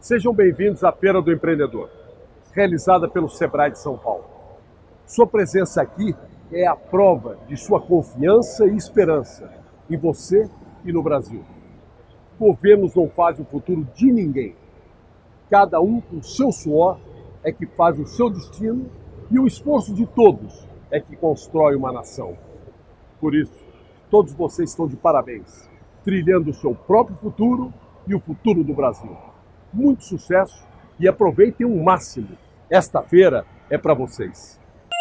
Sejam bem-vindos à Feira do Empreendedor, realizada pelo Sebrae de São Paulo. Sua presença aqui é a prova de sua confiança e esperança em você e no Brasil. Governos não fazem o futuro de ninguém. Cada um com o seu suor é que faz o seu destino e o esforço de todos é que constrói uma nação. Por isso, todos vocês estão de parabéns, trilhando o seu próprio futuro e o futuro do Brasil. Muito sucesso e aproveitem o máximo. Esta feira é para vocês.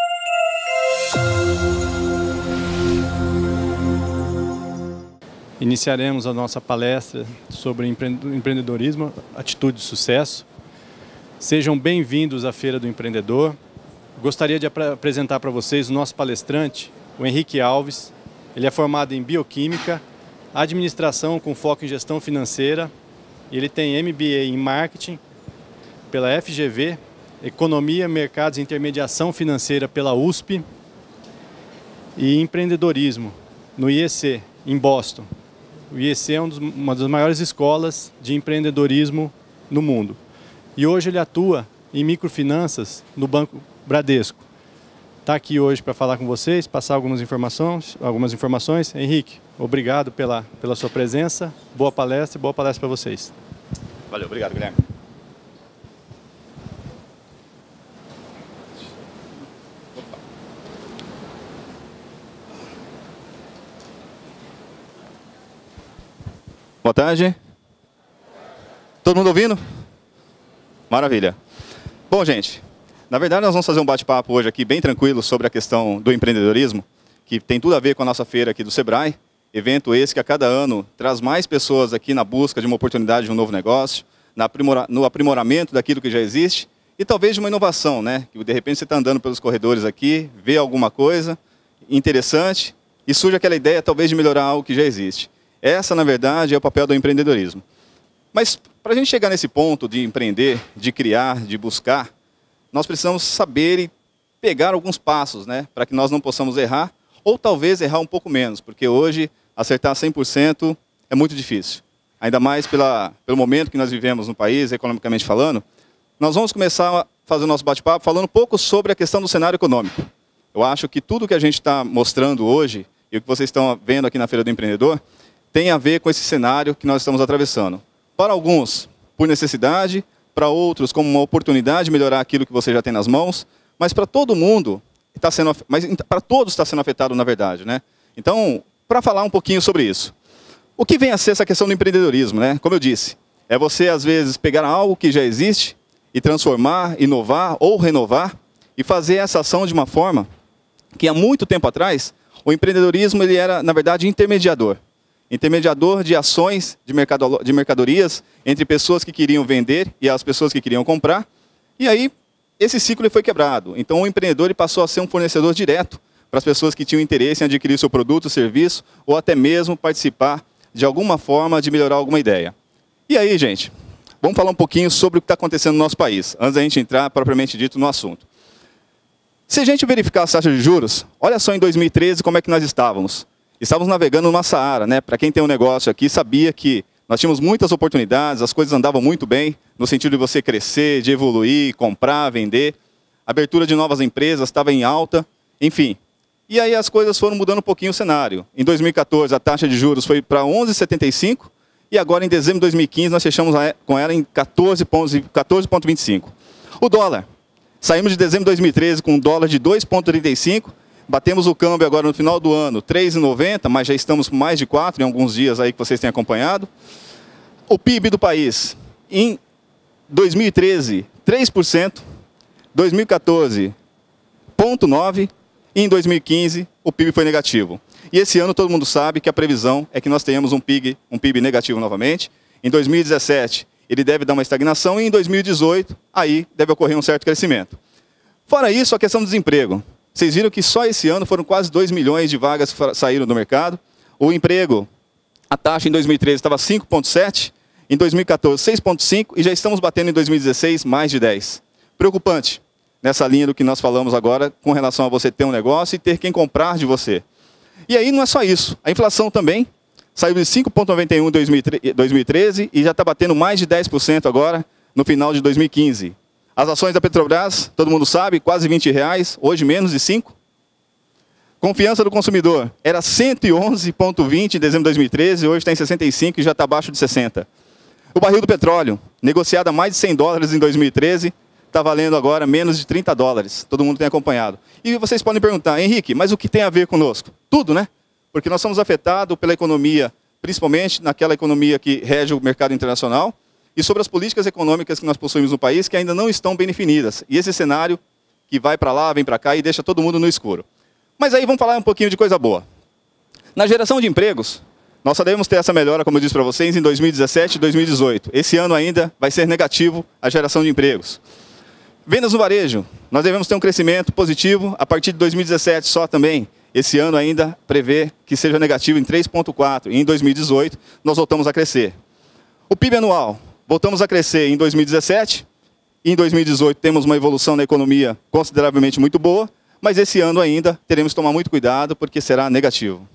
Iniciaremos a nossa palestra sobre empreendedorismo, atitude de sucesso. Sejam bem-vindos à Feira do Empreendedor. Gostaria de apresentar para vocês o nosso palestrante, o Henrique Alves. Ele é formado em Bioquímica, Administração com foco em Gestão Financeira. Ele tem MBA em Marketing pela FGV, Economia, Mercados e Intermediação Financeira pela USP e Empreendedorismo no IEC, em Boston. O IEC é uma das maiores escolas de empreendedorismo no mundo. E hoje ele atua em microfinanças no Banco Bradesco. Está aqui hoje para falar com vocês, passar algumas informações. Henrique, obrigado pela sua presença. Boa palestra para vocês. Valeu, obrigado, Guilherme. Boa tarde. Todo mundo ouvindo? Maravilha. Bom, gente, na verdade nós vamos fazer um bate-papo hoje aqui bem tranquilo sobre a questão do empreendedorismo, que tem tudo a ver com a nossa feira aqui do Sebrae, evento esse que a cada ano traz mais pessoas aqui na busca de uma oportunidade de um novo negócio, no aprimoramento daquilo que já existe e talvez de uma inovação, né? Que de repente você está andando pelos corredores aqui, vê alguma coisa interessante e surge aquela ideia talvez de melhorar algo que já existe. Essa, na verdade, é o papel do empreendedorismo. Mas para a gente chegar nesse ponto de empreender, de criar, de buscar, nós precisamos saber e pegar alguns passos, né? Para que nós não possamos errar ou talvez errar um pouco menos, porque hoje acertar 100% é muito difícil. Ainda mais pelo momento que nós vivemos no país, economicamente falando. Nós vamos começar a fazer o nosso bate-papo falando um pouco sobre a questão do cenário econômico. Eu acho que tudo que a gente está mostrando hoje e o que vocês estão vendo aqui na Feira do Empreendedor tem a ver com esse cenário que nós estamos atravessando. Para alguns, por necessidade, para outros, como uma oportunidade de melhorar aquilo que você já tem nas mãos, mas para todo mundo, para todos está sendo afetado, na verdade, né? Então, para falar um pouquinho sobre isso. O que vem a ser essa questão do empreendedorismo, né? Como eu disse, é você, às vezes, pegar algo que já existe e transformar, inovar ou renovar e fazer essa ação de uma forma que, há muito tempo atrás, o empreendedorismo ele era, na verdade, intermediador. Intermediador de ações, de mercadorias entre pessoas que queriam vender e as pessoas que queriam comprar. E aí, esse ciclo foi quebrado. Então, o empreendedor ele passou a ser um fornecedor direto para as pessoas que tinham interesse em adquirir seu produto, serviço, ou até mesmo participar de alguma forma de melhorar alguma ideia. E aí, gente, vamos falar um pouquinho sobre o que está acontecendo no nosso país, antes da gente entrar propriamente dito no assunto. Se a gente verificar as taxas de juros, olha só em 2013 como é que nós estávamos. Estávamos navegando numa Saara, né? Para quem tem um negócio aqui, sabia que nós tínhamos muitas oportunidades, as coisas andavam muito bem, no sentido de você crescer, de evoluir, comprar, vender. A abertura de novas empresas estava em alta, enfim. E aí as coisas foram mudando um pouquinho o cenário. Em 2014, a taxa de juros foi para 11,75 e agora em dezembro de 2015 nós fechamos com ela em 14,25. O dólar. Saímos de dezembro de 2013 com um dólar de 2,35. Batemos o câmbio agora no final do ano, 3,90, mas já estamos com mais de 4 em alguns dias aí que vocês têm acompanhado. O PIB do país, em 2013, 3%, 2014, 0,9%, e em 2015, o PIB foi negativo. E esse ano todo mundo sabe que a previsão é que nós tenhamos um PIB negativo novamente. Em 2017, ele deve dar uma estagnação e em 2018, aí deve ocorrer um certo crescimento. Fora isso, a questão do desemprego. Vocês viram que só esse ano foram quase 2 milhões de vagas que saíram do mercado. O emprego, a taxa em 2013 estava 5,7%, em 2014 6,5% e já estamos batendo em 2016 mais de 10%. Preocupante nessa linha do que nós falamos agora com relação a você ter um negócio e ter quem comprar de você. E aí não é só isso. A inflação também saiu de 5,91% em 2013 e já está batendo mais de 10% agora, no final de 2015. As ações da Petrobras, todo mundo sabe, quase R$20, hoje menos de 5. Confiança do consumidor era 111,20 em dezembro de 2013, hoje está em 65 e já está abaixo de 60. O barril do petróleo, negociado a mais de $100 em 2013, está valendo agora menos de $30. Todo mundo tem acompanhado. E vocês podem perguntar, Henrique, mas o que tem a ver conosco? Tudo, né? Porque nós somos afetados pela economia, principalmente naquela economia que rege o mercado internacional, e sobre as políticas econômicas que nós possuímos no país, que ainda não estão bem definidas. E esse cenário que vai para lá, vem para cá e deixa todo mundo no escuro. Mas aí vamos falar um pouquinho de coisa boa. Na geração de empregos, nós só devemos ter essa melhora, como eu disse para vocês, em 2017 e 2018. Esse ano ainda vai ser negativo a geração de empregos. Vendas no varejo, nós devemos ter um crescimento positivo a partir de 2017 só também. Esse ano ainda prevê que seja negativo em 3,4%. E em 2018 nós voltamos a crescer. O PIB anual, voltamos a crescer em 2017. E em 2018 temos uma evolução na economia consideravelmente muito boa. Mas esse ano ainda teremos que tomar muito cuidado porque será negativo.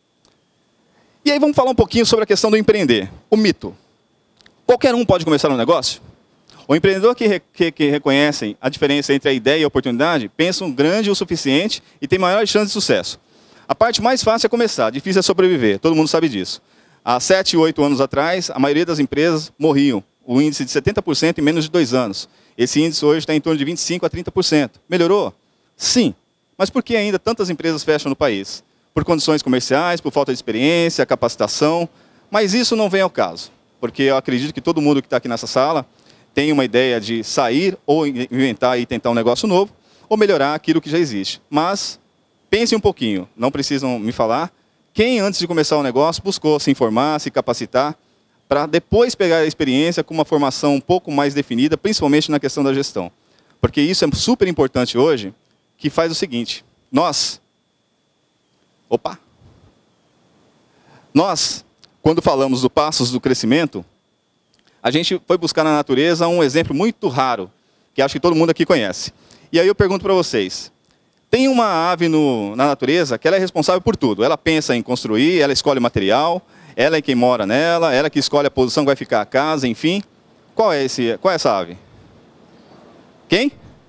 E aí vamos falar um pouquinho sobre a questão do empreender. O mito. Qualquer um pode começar um negócio? O empreendedor que reconhecem a diferença entre a ideia e a oportunidade, pensam grande o suficiente e tem maior chance de sucesso. A parte mais fácil é começar, difícil é sobreviver, todo mundo sabe disso. Há 7, 8 anos atrás, a maioria das empresas morriam. O índice de 70% em menos de 2 anos. Esse índice hoje está em torno de 25% a 30%. Melhorou? Sim. Mas por que ainda tantas empresas fecham no país? Por condições comerciais, por falta de experiência, capacitação. Mas isso não vem ao caso. Porque eu acredito que todo mundo que está aqui nessa sala tem uma ideia de sair ou inventar e tentar um negócio novo, ou melhorar aquilo que já existe. Mas pense um pouquinho, não precisam me falar, quem antes de começar o negócio buscou se informar, se capacitar, para depois pegar a experiência com uma formação um pouco mais definida, principalmente na questão da gestão. Porque isso é super importante hoje, que faz o seguinte, nós, quando falamos do passos do crescimento, a gente foi buscar na natureza um exemplo muito raro, que acho que todo mundo aqui conhece. E aí eu pergunto para vocês, tem uma ave na natureza que ela é responsável por tudo. Ela pensa em construir, ela escolhe o material, ela é quem mora nela, ela que escolhe a posição que vai ficar a casa, enfim. Qual é essa ave? Quem?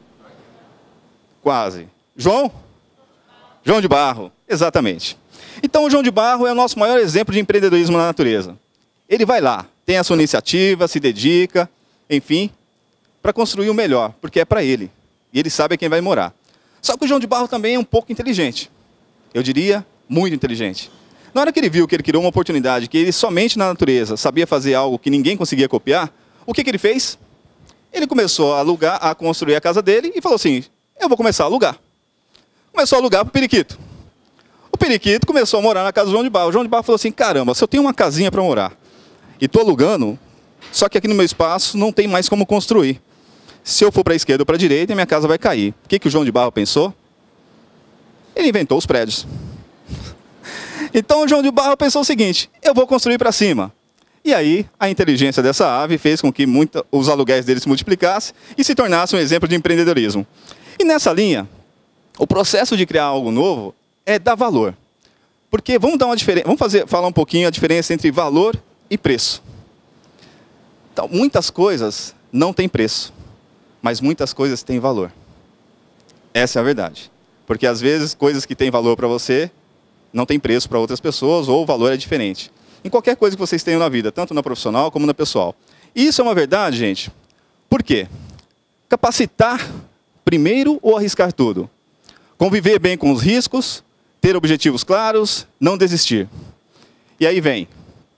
Quase. João? João de Barro, exatamente. Então o João de Barro é o nosso maior exemplo de empreendedorismo na natureza. Ele vai lá, tem a sua iniciativa, se dedica, enfim, para construir o melhor, porque é para ele. E ele sabe quem vai morar. Só que o João de Barro também é um pouco inteligente. Eu diria, muito inteligente. Na hora que ele viu que ele criou uma oportunidade, que ele somente na natureza sabia fazer algo que ninguém conseguia copiar, o que ele fez? Ele começou a alugar, a construir a casa dele e falou assim, eu vou começar a alugar. Começou a alugar para o periquito. O periquito começou a morar na casa do João de Barro. O João de Barro falou assim, caramba, se eu tenho uma casinha para morar e estou alugando, só que aqui no meu espaço não tem mais como construir. Se eu for para a esquerda ou para a direita, minha casa vai cair. O que o João de Barro pensou? Ele inventou os prédios. Então o João de Barro pensou o seguinte, eu vou construir para cima. E aí a inteligência dessa ave fez com que os aluguéis dele se multiplicassem e se tornasse um exemplo de empreendedorismo. E nessa linha, o processo de criar algo novo é dar valor. Porque vamos falar um pouquinho a diferença entre valor e preço. Então, muitas coisas não têm preço, mas muitas coisas têm valor. Essa é a verdade. Porque às vezes coisas que têm valor para você não têm preço para outras pessoas ou o valor é diferente. Em qualquer coisa que vocês tenham na vida, tanto na profissional como na pessoal. E isso é uma verdade, gente. Por quê? Capacitar primeiro ou arriscar tudo? Conviver bem com os riscos, ter objetivos claros, não desistir. E aí vem,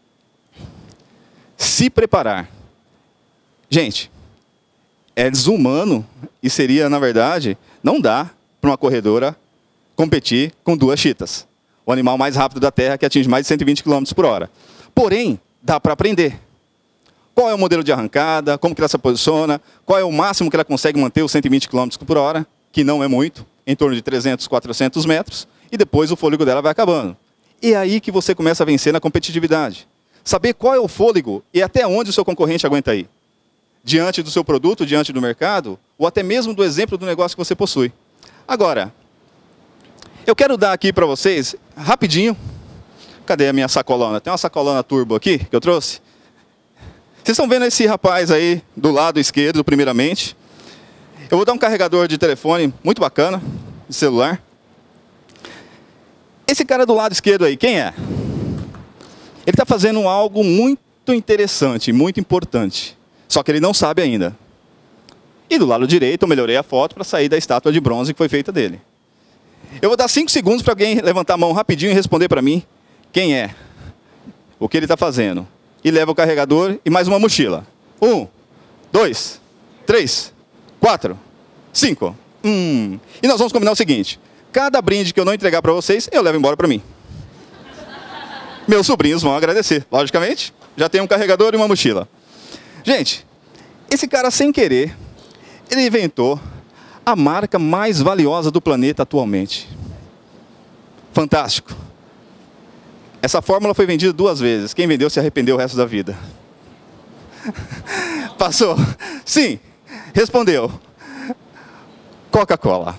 se preparar. Gente, é desumano e seria, na verdade, não dá para uma corredora competir com 2 cheetahs, o animal mais rápido da Terra que atinge mais de 120 km por hora. Porém, dá para aprender. Qual é o modelo de arrancada, como que ela se posiciona, qual é o máximo que ela consegue manter os 120 km por hora, que não é muito, em torno de 300, 400 metros, e depois o fôlego dela vai acabando. E é aí que você começa a vencer na competitividade. Saber qual é o fôlego e até onde o seu concorrente aguenta ir. Diante do seu produto, diante do mercado, ou até mesmo do exemplo do negócio que você possui. Agora, eu quero dar aqui para vocês, rapidinho, cadê a minha sacolona? Tem uma sacolona turbo aqui que eu trouxe. Vocês estão vendo esse rapaz aí do lado esquerdo, primeiramente. Eu vou dar um carregador de telefone muito bacana, de celular. Esse cara do lado esquerdo aí, quem é? Ele está fazendo algo muito interessante, muito importante. Só que ele não sabe ainda. E do lado direito eu melhorei a foto para sair da estátua de bronze que foi feita dele. Eu vou dar 5 segundos para alguém levantar a mão rapidinho e responder para mim quem é, o que ele está fazendo. E leva o carregador e mais uma mochila. 1, 2, 3, 4, 5. E nós vamos combinar o seguinte. Cada brinde que eu não entregar para vocês, eu levo embora para mim. Meus sobrinhos vão agradecer, logicamente. Já tem um carregador e uma mochila. Gente, esse cara sem querer, ele inventou a marca mais valiosa do planeta atualmente. Fantástico. Essa fórmula foi vendida 2 vezes. Quem vendeu se arrependeu o resto da vida. Passou? Sim. Respondeu. Coca-Cola.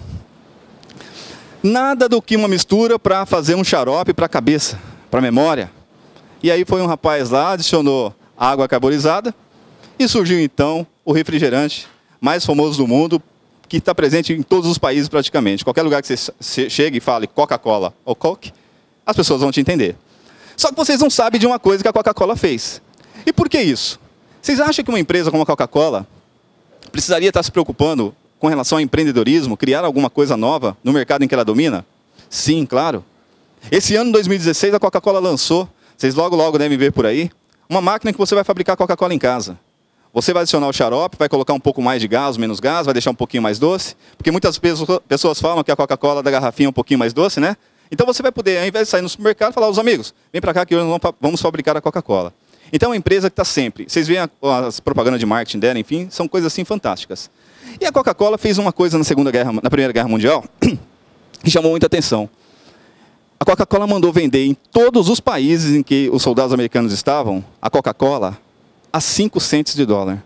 Nada do que uma mistura para fazer um xarope para a cabeça, para a memória. E aí foi um rapaz lá, adicionou água carborizada e surgiu então o refrigerante mais famoso do mundo, que está presente em todos os países praticamente. Qualquer lugar que você chegue e fale Coca-Cola ou Coke, as pessoas vão te entender. Só que vocês não sabem de uma coisa que a Coca-Cola fez. E por que isso? Vocês acham que uma empresa como a Coca-Cola precisaria estar se preocupando com relação ao empreendedorismo, criar alguma coisa nova no mercado em que ela domina? Sim, claro. Esse ano, 2016, a Coca-Cola lançou, vocês logo devem ver por aí, uma máquina que você vai fabricar Coca-Cola em casa. Você vai adicionar o xarope, vai colocar um pouco mais de gás, menos gás, vai deixar um pouquinho mais doce, porque muitas pessoas falam que a Coca-Cola da garrafinha é um pouquinho mais doce, né? Então você vai poder, ao invés de sair no supermercado, falar aos amigos, vem para cá que hoje vamos fabricar a Coca-Cola. Então é uma empresa que está sempre, vocês veem as propagandas de marketing dela, enfim, são coisas assim fantásticas. E a Coca-Cola fez uma coisa na Primeira Guerra Mundial que chamou muita atenção. A Coca-Cola mandou vender em todos os países em que os soldados americanos estavam, a Coca-Cola a 5 centes de dólar.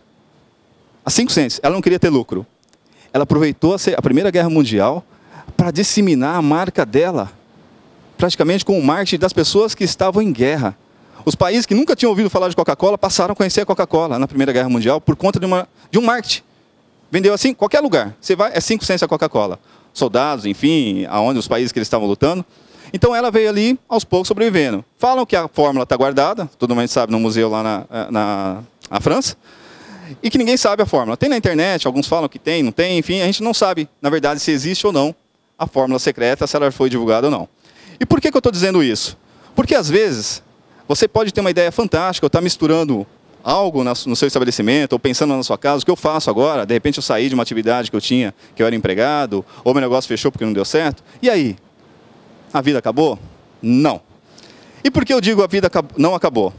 A 5 centes. Ela não queria ter lucro. Ela aproveitou a Primeira Guerra Mundial para disseminar a marca dela, praticamente com o marketing das pessoas que estavam em guerra. Os países que nunca tinham ouvido falar de Coca-Cola passaram a conhecer a Coca-Cola na Primeira Guerra Mundial por conta de um marketing. Vendeu assim, qualquer lugar. Você vai, é 5 centes a Coca-Cola. Soldados, enfim, aonde os países que eles estavam lutando. Então ela veio ali, aos poucos, sobrevivendo. Falam que a fórmula está guardada, todo mundo sabe, no museu lá na França, e que ninguém sabe a fórmula. Tem na internet, alguns falam que tem, não tem, enfim, a gente não sabe, na verdade, se existe ou não a fórmula secreta, se ela foi divulgada ou não. E por que eu estou dizendo isso? Porque, às vezes, você pode ter uma ideia fantástica, ou estar misturando algo no seu estabelecimento, ou pensando na sua casa, o que eu faço agora? De repente eu saí de uma atividade que eu tinha, que eu era empregado, ou meu negócio fechou porque não deu certo, e aí? A vida acabou? Não. E por que eu digo a vida não acabou?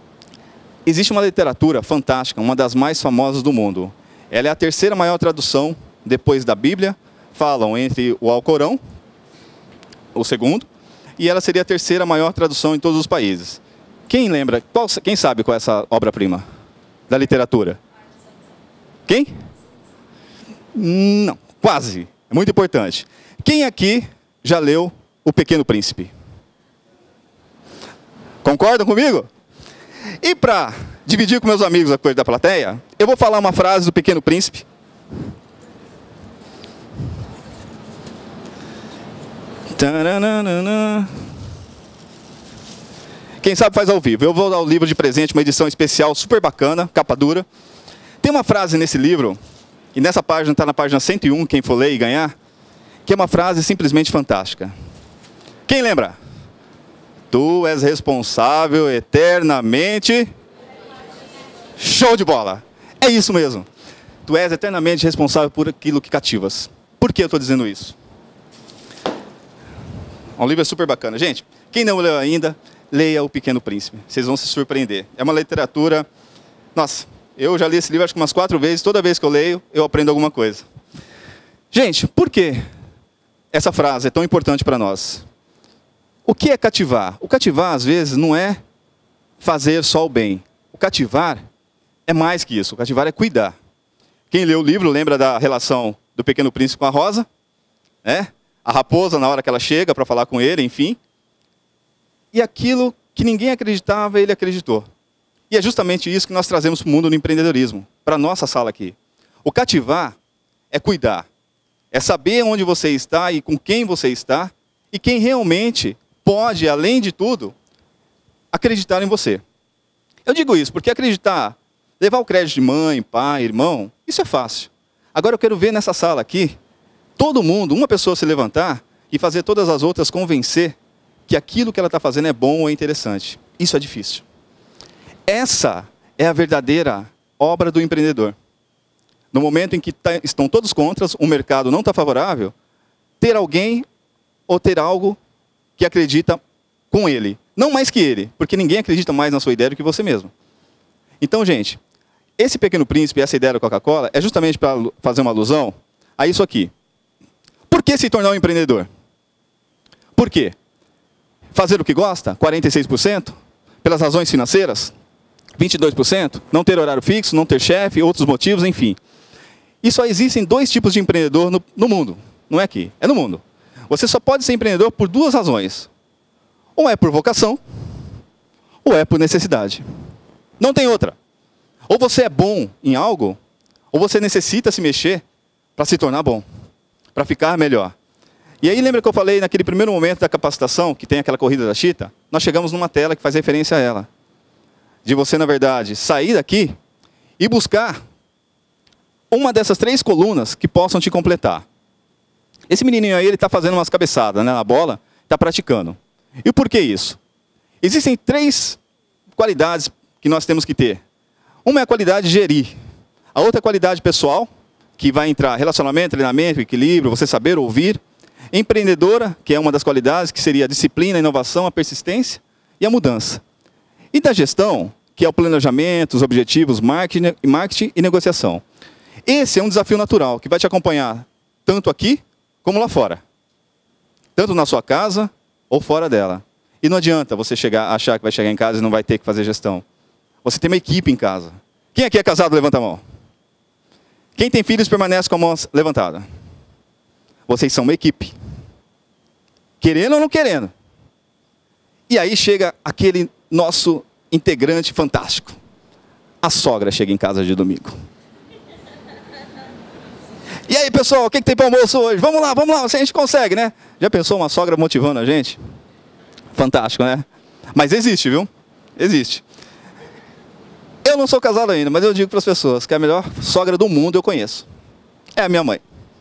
Existe uma literatura fantástica, uma das mais famosas do mundo. Ela é a 3ª maior tradução, depois da Bíblia. Falam entre o Alcorão, o 2º, e ela seria a 3ª maior tradução em todos os países. Quem lembra, quem sabe qual é essa obra-prima da literatura? Quem? Não, quase. É muito importante. Quem aqui já leu O Pequeno Príncipe? Concordam comigo? E para dividir com meus amigos a coisa da plateia, eu vou falar uma frase do Pequeno Príncipe. Taranana. Quem sabe faz ao vivo. Eu vou dar o livro de presente, uma edição especial super bacana, capa dura. Tem uma frase nesse livro, e nessa página, está na página 101, quem for ler e ganhar, que é uma frase simplesmente fantástica. Quem lembra? Tu és responsável eternamente. Show de bola! É isso mesmo. Tu és eternamente responsável por aquilo que cativas. Por que eu estou dizendo isso? Um livro é super bacana. Gente, quem não leu ainda, leia O Pequeno Príncipe. Vocês vão se surpreender. É uma literatura... Nossa, eu já li esse livro acho que umas 4 vezes. Toda vez que eu leio, eu aprendo alguma coisa. Gente, por que essa frase é tão importante para nós? O que é cativar? O cativar, às vezes, não é fazer só o bem. O cativar é mais que isso. O cativar é cuidar. Quem leu o livro lembra da relação do Pequeno Príncipe com a Rosa, né? A raposa, na hora que ela chega para falar com ele, enfim. E aquilo que ninguém acreditava, ele acreditou. E é justamente isso que nós trazemos para o mundo do empreendedorismo, para a nossa sala aqui. O cativar é cuidar, é saber onde você está e com quem você está, e quem realmente pode, além de tudo, acreditar em você. Eu digo isso porque acreditar, levar o crédito de mãe, pai, irmão, isso é fácil. Agora eu quero ver nessa sala aqui, todo mundo, uma pessoa se levantar e fazer todas as outras convencer que aquilo que ela está fazendo é bom ou é interessante. Isso é difícil. Essa é a verdadeira obra do empreendedor. No momento em que estão todos contra, o mercado não está favorável, ter alguém ou ter algo que acredita com ele. Não mais que ele, porque ninguém acredita mais na sua ideia do que você mesmo. Então, gente, esse Pequeno Príncipe, essa ideia da Coca-Cola, é justamente para fazer uma alusão a isso aqui. Por que se tornar um empreendedor? Por quê? Fazer o que gosta, 46%. Pelas razões financeiras, 22%. Não ter horário fixo, não ter chefe, outros motivos, enfim. E só existem dois tipos de empreendedor no mundo. Não é aqui, é no mundo. Você só pode ser empreendedor por duas razões. Ou é por vocação, ou é por necessidade. Não tem outra. Ou você é bom em algo, ou você necessita se mexer para se tornar bom, para ficar melhor. E aí lembra que eu falei naquele primeiro momento da capacitação, que tem aquela corrida da Cheetah? Nós chegamos numa tela que faz referência a ela. De você, na verdade, sair daqui e buscar uma dessas 3 colunas que possam te completar. Esse menininho aí, ele está fazendo umas cabeçadas, né, na bola, está praticando. E por que isso? Existem 3 qualidades que nós temos que ter. Uma é a qualidade de gerir. A outra é a qualidade pessoal, que vai entrar relacionamento, treinamento, equilíbrio, você saber ouvir. Empreendedora, que é uma das qualidades, que seria a disciplina, a inovação, a persistência e a mudança. E da gestão, que é o planejamento, os objetivos, marketing e negociação. Esse é um desafio natural, que vai te acompanhar tanto aqui como lá fora. Tanto na sua casa ou fora dela. E não adianta você achar que vai chegar em casa e não vai ter que fazer gestão. Você tem uma equipe em casa. Quem aqui é casado, levanta a mão. Quem tem filhos, permanece com a mão levantada. Vocês são uma equipe. Querendo ou não querendo. E aí chega aquele nosso integrante fantástico. A sogra chega em casa de domingo. E aí, pessoal, o que tem para o almoço hoje? Vamos lá, a gente consegue, né? Já pensou uma sogra motivando a gente? Fantástico, né? Mas existe, viu? Existe. Eu não sou casado ainda, mas eu digo para as pessoas que a melhor sogra do mundo eu conheço. É a minha mãe.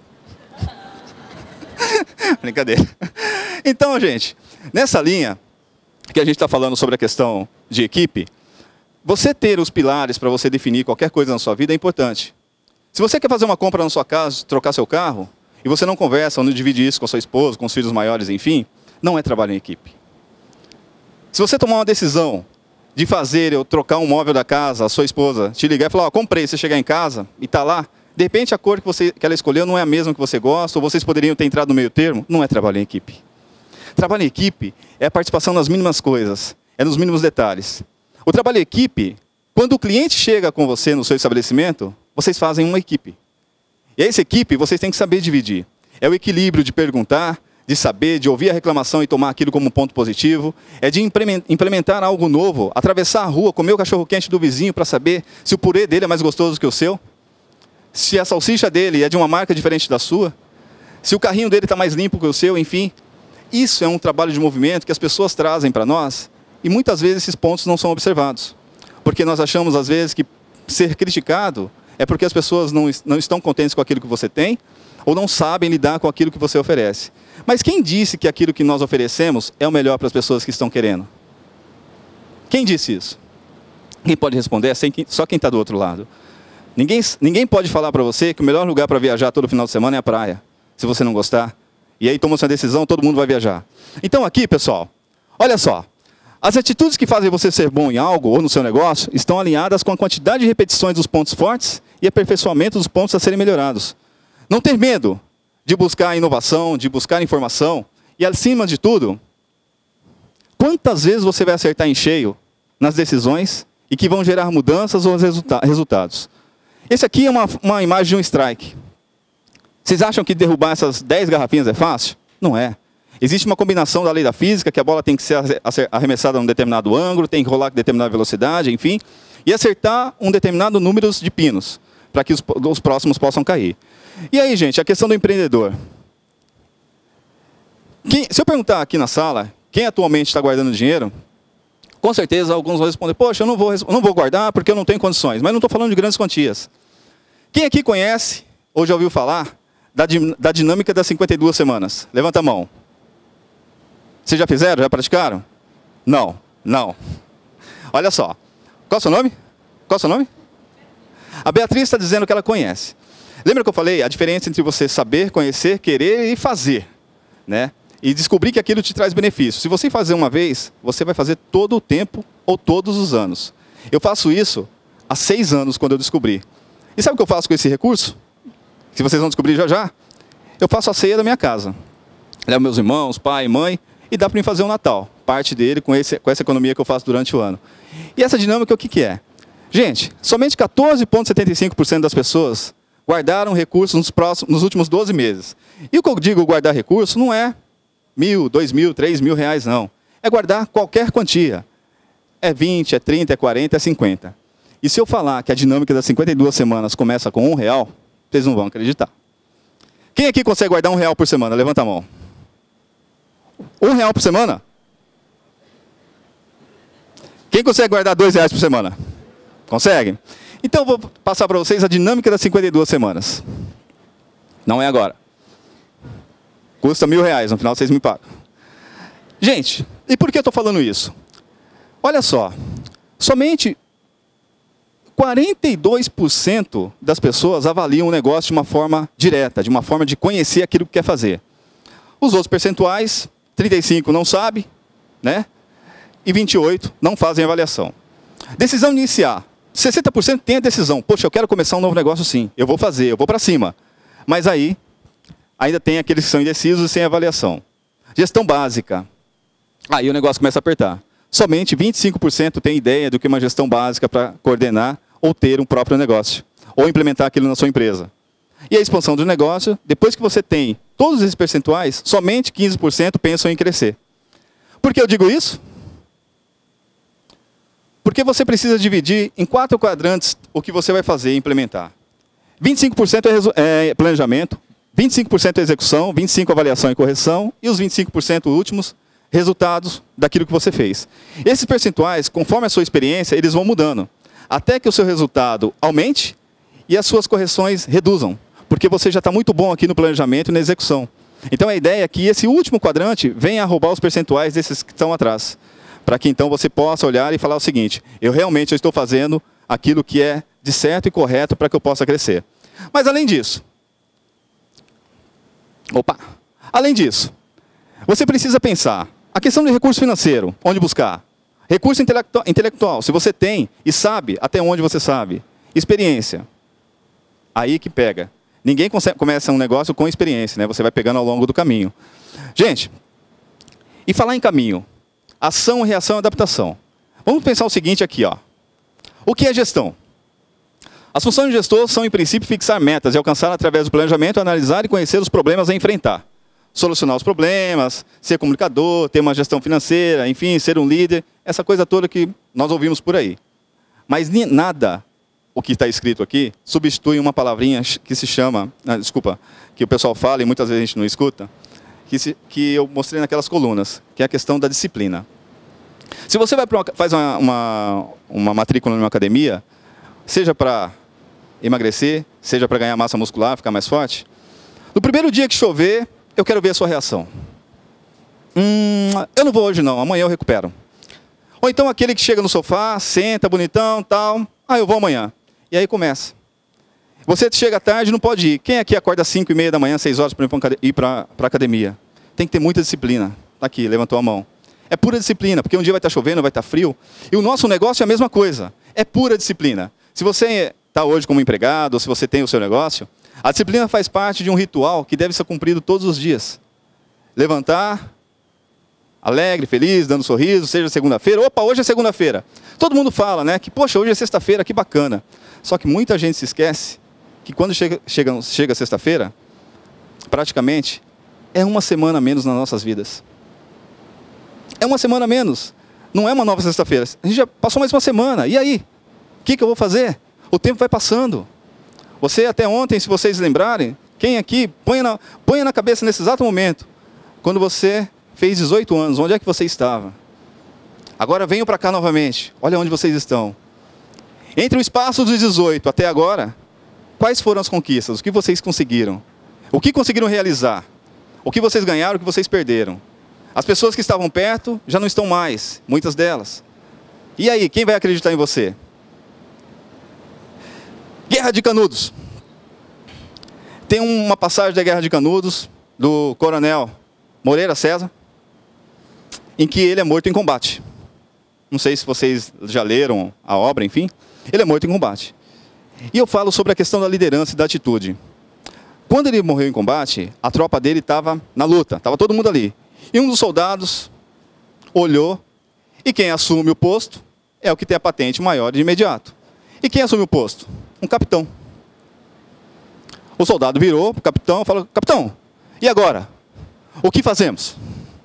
Brincadeira. Então, gente, nessa linha que a gente está falando sobre a questão de equipe, você ter os pilares para você definir qualquer coisa na sua vida é importante. Se você quer fazer uma compra na sua casa, trocar seu carro, e você não conversa ou não divide isso com a sua esposa, com os filhos maiores, enfim, não é trabalho em equipe. Se você tomar uma decisão de fazer ou trocar um móvel da casa, a sua esposa te ligar e falar, comprei, você chegar em casa e está lá, de repente a cor que ela escolheu não é a mesma que você gosta, ou vocês poderiam ter entrado no meio termo, não é trabalho em equipe. Trabalho em equipe é a participação nas mínimas coisas, é nos mínimos detalhes. O trabalho em equipe, quando o cliente chega com você no seu estabelecimento, vocês fazem uma equipe. E essa equipe vocês têm que saber dividir. É o equilíbrio de perguntar, de saber, de ouvir a reclamação e tomar aquilo como um ponto positivo. É de implementar algo novo, atravessar a rua, comer o cachorro-quente do vizinho para saber se o purê dele é mais gostoso que o seu. Se a salsicha dele é de uma marca diferente da sua. Se o carrinho dele está mais limpo que o seu, enfim. Isso é um trabalho de movimento que as pessoas trazem para nós e muitas vezes esses pontos não são observados. Porque nós achamos, às vezes, que ser criticado é porque as pessoas não estão contentes com aquilo que você tem ou não sabem lidar com aquilo que você oferece. Mas quem disse que aquilo que nós oferecemos é o melhor para as pessoas que estão querendo? Quem disse isso? Quem pode responder é só quem está do outro lado. Ninguém pode falar para você que o melhor lugar para viajar todo final de semana é a praia, se você não gostar. E aí toma sua decisão, todo mundo vai viajar. Então aqui, pessoal, olha só. As atitudes que fazem você ser bom em algo ou no seu negócio estão alinhadas com a quantidade de repetições dos pontos fortes e aperfeiçoamento dos pontos a serem melhorados. Não ter medo de buscar inovação, de buscar informação e, acima de tudo, quantas vezes você vai acertar em cheio nas decisões e que vão gerar mudanças ou resultados. Esse aqui é uma imagem de um strike. Vocês acham que derrubar essas 10 garrafinhas é fácil? Não é. Existe uma combinação da lei da física, que a bola tem que ser arremessada num determinado ângulo, tem que rolar com determinada velocidade, enfim, e acertar um determinado número de pinos, para que os próximos possam cair. E aí, gente, a questão do empreendedor. Se eu perguntar aqui na sala, quem atualmente está guardando dinheiro, com certeza alguns vão responder, poxa, eu não vou guardar porque eu não tenho condições, mas não estou falando de grandes quantias. Quem aqui conhece, ou já ouviu falar, da dinâmica das 52 semanas? Levanta a mão. Vocês já fizeram? Já praticaram? Não, não. Olha só. Qual é o seu nome? Qual é o seu nome? A Beatriz está dizendo que ela conhece. Lembra que eu falei a diferença entre você saber, conhecer, querer e fazer, né? E descobrir que aquilo te traz benefício. Se você fazer uma vez, você vai fazer todo o tempo ou todos os anos. Eu faço isso há 6 anos, quando eu descobri. E sabe o que eu faço com esse recurso? Se vocês vão descobrir já já, eu faço a ceia da minha casa. Levo meus irmãos, pai, mãe, e dá para mim fazer um Natal. Parte dele com essa economia que eu faço durante o ano. E essa dinâmica, o que é? Gente, somente 14,75% das pessoas guardaram recursos nos últimos 12 meses. E o que eu digo guardar recurso não é R$1.000, R$2.000, R$3.000, não. É guardar qualquer quantia. É 20, é 30, é 40, é 50. E se eu falar que a dinâmica das 52 semanas começa com R$1, vocês não vão acreditar. Quem aqui consegue guardar R$1 por semana? Levanta a mão. R$1 por semana? Quem consegue guardar R$2 por semana? Consegue? Então eu vou passar para vocês a dinâmica das 52 semanas. Não é agora. Custa R$1.000, no final vocês me pagam. Gente, e por que eu estou falando isso? Olha só, somente 42% das pessoas avaliam o negócio de uma forma direta, de uma forma de conhecer aquilo que quer fazer. Os outros percentuais, 35% não sabem, né? E 28% não fazem avaliação. Decisão de iniciar. 60% tem a decisão. Poxa, eu quero começar um novo negócio sim. Eu vou fazer, eu vou para cima. Mas aí, ainda tem aqueles que são indecisos e sem avaliação. Gestão básica. Aí o negócio começa a apertar. Somente 25% tem ideia do que é uma gestão básica para coordenar ou ter um próprio negócio. Ou implementar aquilo na sua empresa. E a expansão do negócio, depois que você tem todos esses percentuais, somente 15% pensam em crescer. Por que eu digo isso? Porque você precisa dividir em 4 quadrantes o que você vai fazer e implementar. 25% é planejamento, 25% é execução, 25% avaliação e correção, e os 25% últimos, resultados daquilo que você fez. Esses percentuais, conforme a sua experiência, eles vão mudando, até que o seu resultado aumente e as suas correções reduzam, porque você já está muito bom aqui no planejamento e na execução. Então a ideia é que esse último quadrante venha a roubar os percentuais desses que estão atrás, para que então você possa olhar e falar o seguinte, eu realmente estou fazendo aquilo que é de certo e correto para que eu possa crescer. Mas além disso, você precisa pensar, a questão de recurso financeiro, onde buscar? Recurso intelectual, se você tem e sabe até onde você sabe. Experiência, aí que pega. Ninguém começa um negócio com experiência, né? Você vai pegando ao longo do caminho. Gente, e falar em caminho, ação, reação e adaptação. Vamos pensar o seguinte aqui, ó. O que é gestão? As funções de gestor são, em princípio, fixar metas e alcançar através do planejamento, analisar e conhecer os problemas a enfrentar. Solucionar os problemas, ser comunicador, ter uma gestão financeira, enfim, ser um líder, essa coisa toda que nós ouvimos por aí. Mas nada, o que está escrito aqui, substitui uma palavrinha que se chama, que o pessoal fala e muitas vezes a gente não escuta, que eu mostrei naquelas colunas, que é a questão da disciplina. Se você faz uma matrícula numa academia, seja para emagrecer, seja para ganhar massa muscular, ficar mais forte, no primeiro dia que chover, eu quero ver a sua reação. Eu não vou hoje não, amanhã eu recupero. Ou então aquele que chega no sofá, senta, bonitão, tal, eu vou amanhã. E aí começa. Você chega tarde, não pode ir. Quem aqui acorda às 5h30 da manhã, 6 horas para ir para a academia? Tem que ter muita disciplina. Aqui, levantou a mão. É pura disciplina, porque um dia vai estar chovendo, vai estar frio. E o nosso negócio é a mesma coisa. É pura disciplina. Se você está hoje como empregado, ou se você tem o seu negócio, a disciplina faz parte de um ritual que deve ser cumprido todos os dias. Levantar, alegre, feliz, dando sorriso, seja segunda-feira. Opa, hoje é segunda-feira. Todo mundo fala, né, que poxa, hoje é sexta-feira, que bacana. Só que muita gente se esquece que quando chega sexta-feira, praticamente é uma semana a menos nas nossas vidas. É uma semana a menos. Não é uma nova sexta-feira. A gente já passou mais uma semana. E aí? O que eu vou fazer? O tempo vai passando. Você até ontem, se vocês lembrarem, quem aqui, ponha na cabeça nesse exato momento, quando você fez 18 anos, onde é que você estava? Agora venham para cá novamente. Olha onde vocês estão. Entre o espaço dos 18 até agora, quais foram as conquistas? O que vocês conseguiram? O que conseguiram realizar? O que vocês ganharam, o que vocês perderam? As pessoas que estavam perto já não estão mais, muitas delas. E aí, quem vai acreditar em você? Guerra de Canudos. Tem uma passagem da Guerra de Canudos, do coronel Moreira César, em que ele é morto em combate. Não sei se vocês já leram a obra, enfim. Ele é morto em combate. E eu falo sobre a questão da liderança e da atitude. Quando ele morreu em combate, a tropa dele estava na luta, estava todo mundo ali. E um dos soldados olhou, e quem assume o posto é o que tem a patente maior de imediato. E quem assume o posto? Um capitão. O soldado virou para o capitão e falou: capitão, e agora? O que fazemos?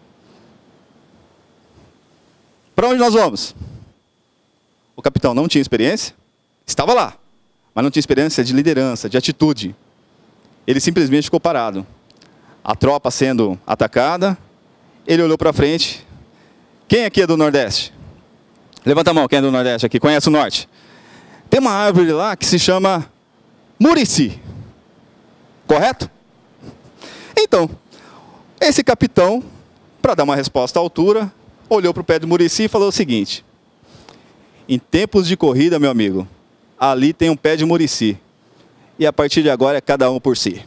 Para onde nós vamos? O capitão não tinha experiência, estava lá, mas não tinha experiência de liderança, de atitude. Ele simplesmente ficou parado. A tropa sendo atacada, ele olhou para frente. Quem aqui é do Nordeste? Levanta a mão, quem é do Nordeste aqui? Conhece o Norte? Tem uma árvore lá que se chama Murici. Correto? Então, esse capitão, para dar uma resposta à altura, olhou para o pé de Murici e falou o seguinte: em tempos de corrida, meu amigo, ali tem um pé de Murici. E a partir de agora é cada um por si.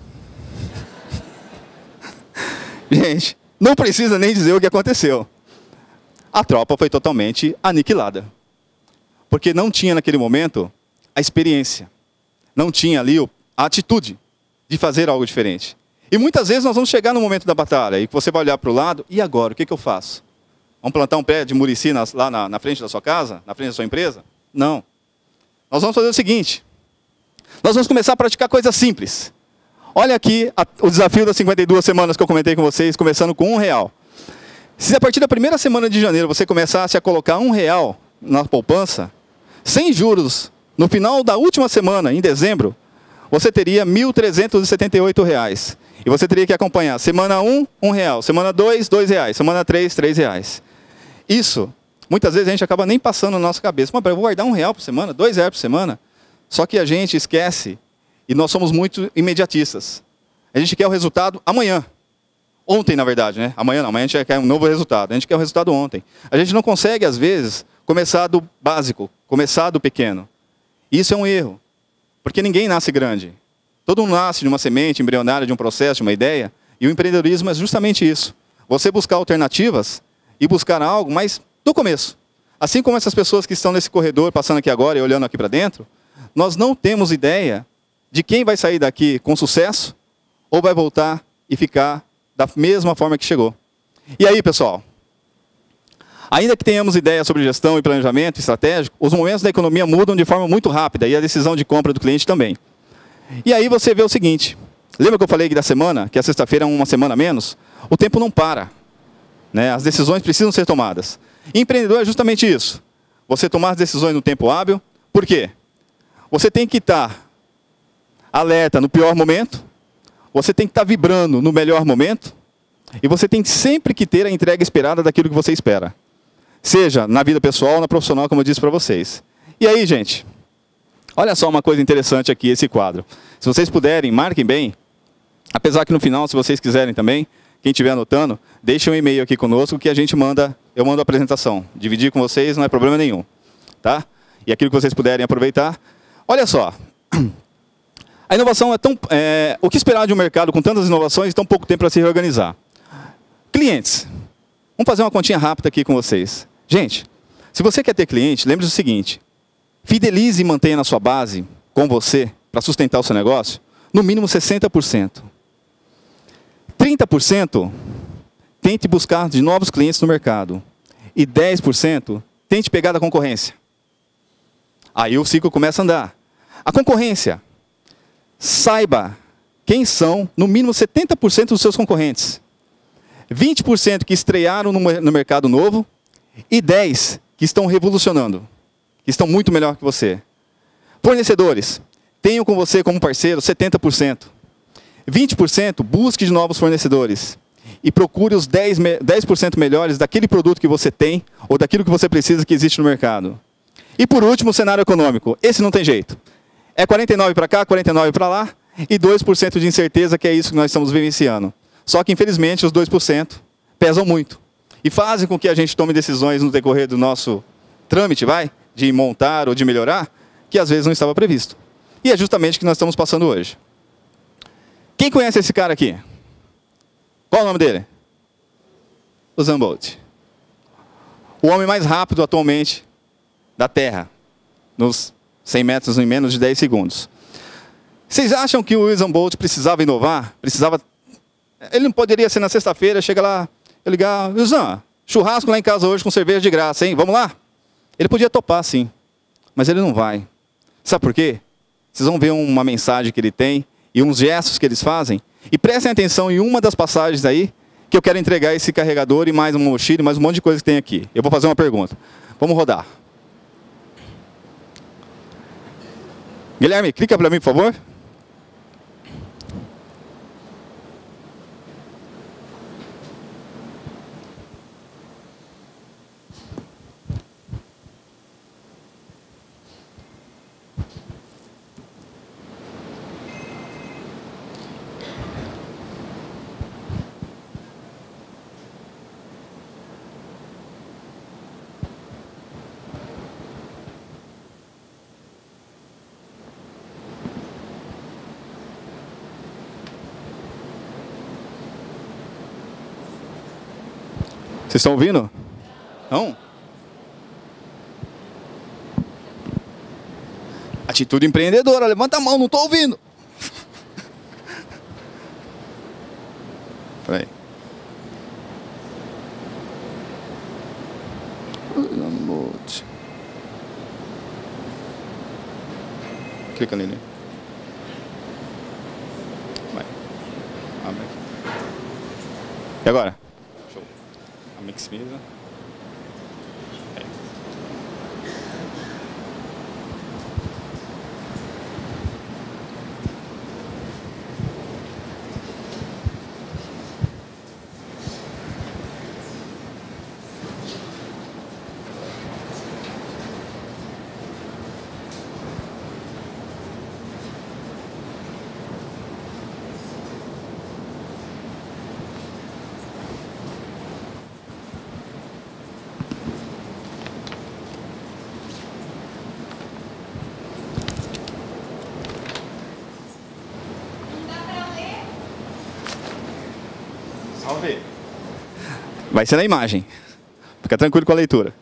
Gente, não precisa nem dizer o que aconteceu. A tropa foi totalmente aniquilada. Porque não tinha naquele momento a experiência. Não tinha ali a atitude de fazer algo diferente. E muitas vezes nós vamos chegar no momento da batalha e você vai olhar para o lado, e agora? O que eu faço? Vamos plantar um pé de murici lá na frente da sua casa? Na frente da sua empresa? Não. Nós vamos fazer o seguinte. Nós vamos começar a praticar coisas simples. Olha aqui o desafio das 52 semanas que eu comentei com vocês, começando com R$1. Se a partir da primeira semana de janeiro você começasse a colocar R$1 na poupança, sem juros, no final da última semana, em dezembro, você teria R$ 1.378. E você teria que acompanhar semana 1, R$1, semana 2, R$2, semana 3, R$3. Isso, muitas vezes a gente acaba nem passando na nossa cabeça. Mas eu vou guardar R$1 por semana, R$2 por semana? Só que a gente esquece, e nós somos muito imediatistas. A gente quer o resultado amanhã. Ontem, na verdade, né? Amanhã não, amanhã a gente quer um novo resultado. A gente quer o resultado ontem. A gente não consegue, às vezes, começar do básico, começar do pequeno. Isso é um erro. Porque ninguém nasce grande. Todo mundo nasce de uma semente embrionária, de um processo, de uma ideia. E o empreendedorismo é justamente isso. Você buscar alternativas e buscar algo, mas do começo. Assim como essas pessoas que estão nesse corredor, passando aqui agora e olhando aqui para dentro, nós não temos ideia de quem vai sair daqui com sucesso ou vai voltar e ficar da mesma forma que chegou. E aí, pessoal? Ainda que tenhamos ideias sobre gestão e planejamento estratégico, os momentos da economia mudam de forma muito rápida e a decisão de compra do cliente também. E aí você vê o seguinte, lembra que eu falei da semana, que a sexta-feira é uma semana a menos? O tempo não para, né? As decisões precisam ser tomadas. E empreendedor é justamente isso, você tomar as decisões no tempo hábil. Por quê? Você tem que estar alerta no pior momento, você tem que estar vibrando no melhor momento, e você tem sempre que ter a entrega esperada daquilo que você espera. Seja na vida pessoal ou na profissional, como eu disse para vocês. E aí, gente, olha só uma coisa interessante aqui, esse quadro. Se vocês puderem, marquem bem, apesar que no final, se vocês quiserem também, quem estiver anotando, deixem um e-mail aqui conosco que a gente manda, eu mando a apresentação. Dividir com vocês não é problema nenhum, tá? E aquilo que vocês puderem aproveitar. Olha só, a inovação é tão... o que esperar de um mercado com tantas inovações e tão pouco tempo para se reorganizar? Clientes. Vamos fazer uma continha rápida aqui com vocês. Gente, se você quer ter cliente, lembre-se do seguinte. Fidelize e mantenha na sua base, com você, para sustentar o seu negócio, no mínimo 60%. 30% tente buscar de novos clientes no mercado. E 10% tente pegar da concorrência. Aí o ciclo começa a andar. A concorrência. Saiba quem são, no mínimo 70% dos seus concorrentes. 20% que estrearam no mercado novo e 10% que estão revolucionando, que estão muito melhor que você. Fornecedores, tenham com você como parceiro 70%. 20% busque de novos fornecedores e procure os 10% melhores daquele produto que você tem ou daquilo que você precisa que existe no mercado. E por último, o cenário econômico. Esse não tem jeito. É 49 para cá, 49 para lá e 2% de incerteza, que é isso que nós estamos vivenciando. Só que, infelizmente, os 2% pesam muito e fazem com que a gente tome decisões no decorrer do nosso trâmite, de montar ou de melhorar, que às vezes não estava previsto. E é justamente o que nós estamos passando hoje. Quem conhece esse cara aqui? Qual o nome dele? Usain Bolt. O homem mais rápido atualmente da Terra, nos 100 metros em menos de 10 segundos. Vocês acham que o Usain Bolt precisava inovar? Ele não poderia ser na sexta-feira, chega lá, eu ligar, Usain, churrasco lá em casa hoje com cerveja de graça, hein? Vamos lá? Ele podia topar, sim, mas ele não vai. Sabe por quê? Vocês vão ver uma mensagem que ele tem e uns gestos que eles fazem. E prestem atenção em uma das passagens aí, que eu quero entregar esse carregador e mais uma mochila e mais um monte de coisa que tem aqui. Eu vou fazer uma pergunta. Vamos rodar. Guilherme, clica para mim, por favor. Vocês estão ouvindo? Não? Atitude empreendedora. Levanta a mão, não estou ouvindo. Peraí. Clica nele. Vai. Abre. E agora? Maximiza. Vai ser na imagem. Fica tranquilo com a leitura.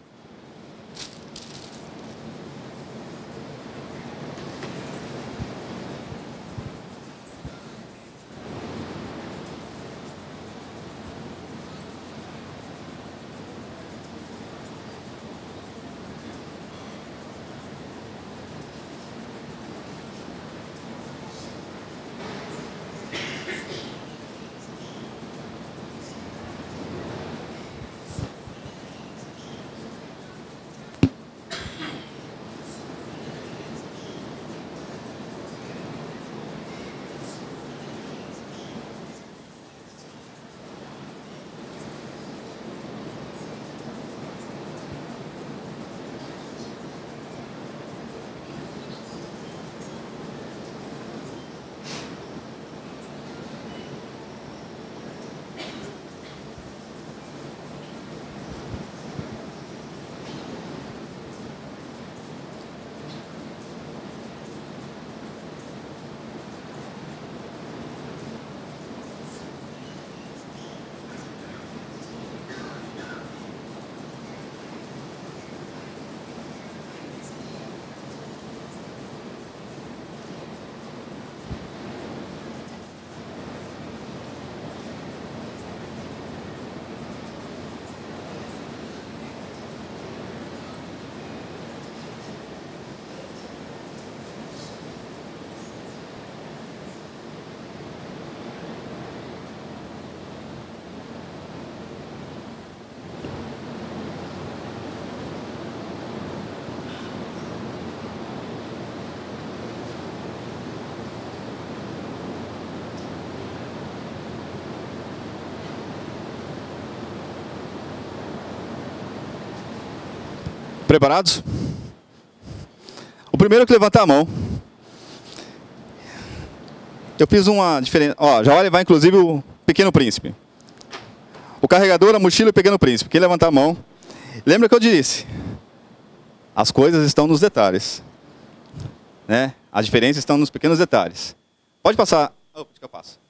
Preparados? O primeiro que levantar a mão. Eu fiz uma diferença. Ó, já vai levar inclusive o Pequeno Príncipe. O carregador, a mochila e o Pequeno Príncipe. Quem levantar a mão. Lembra que eu disse? As coisas estão nos detalhes. Né? A diferença está nos pequenos detalhes. Pode passar. Oh, deixa que eu passo.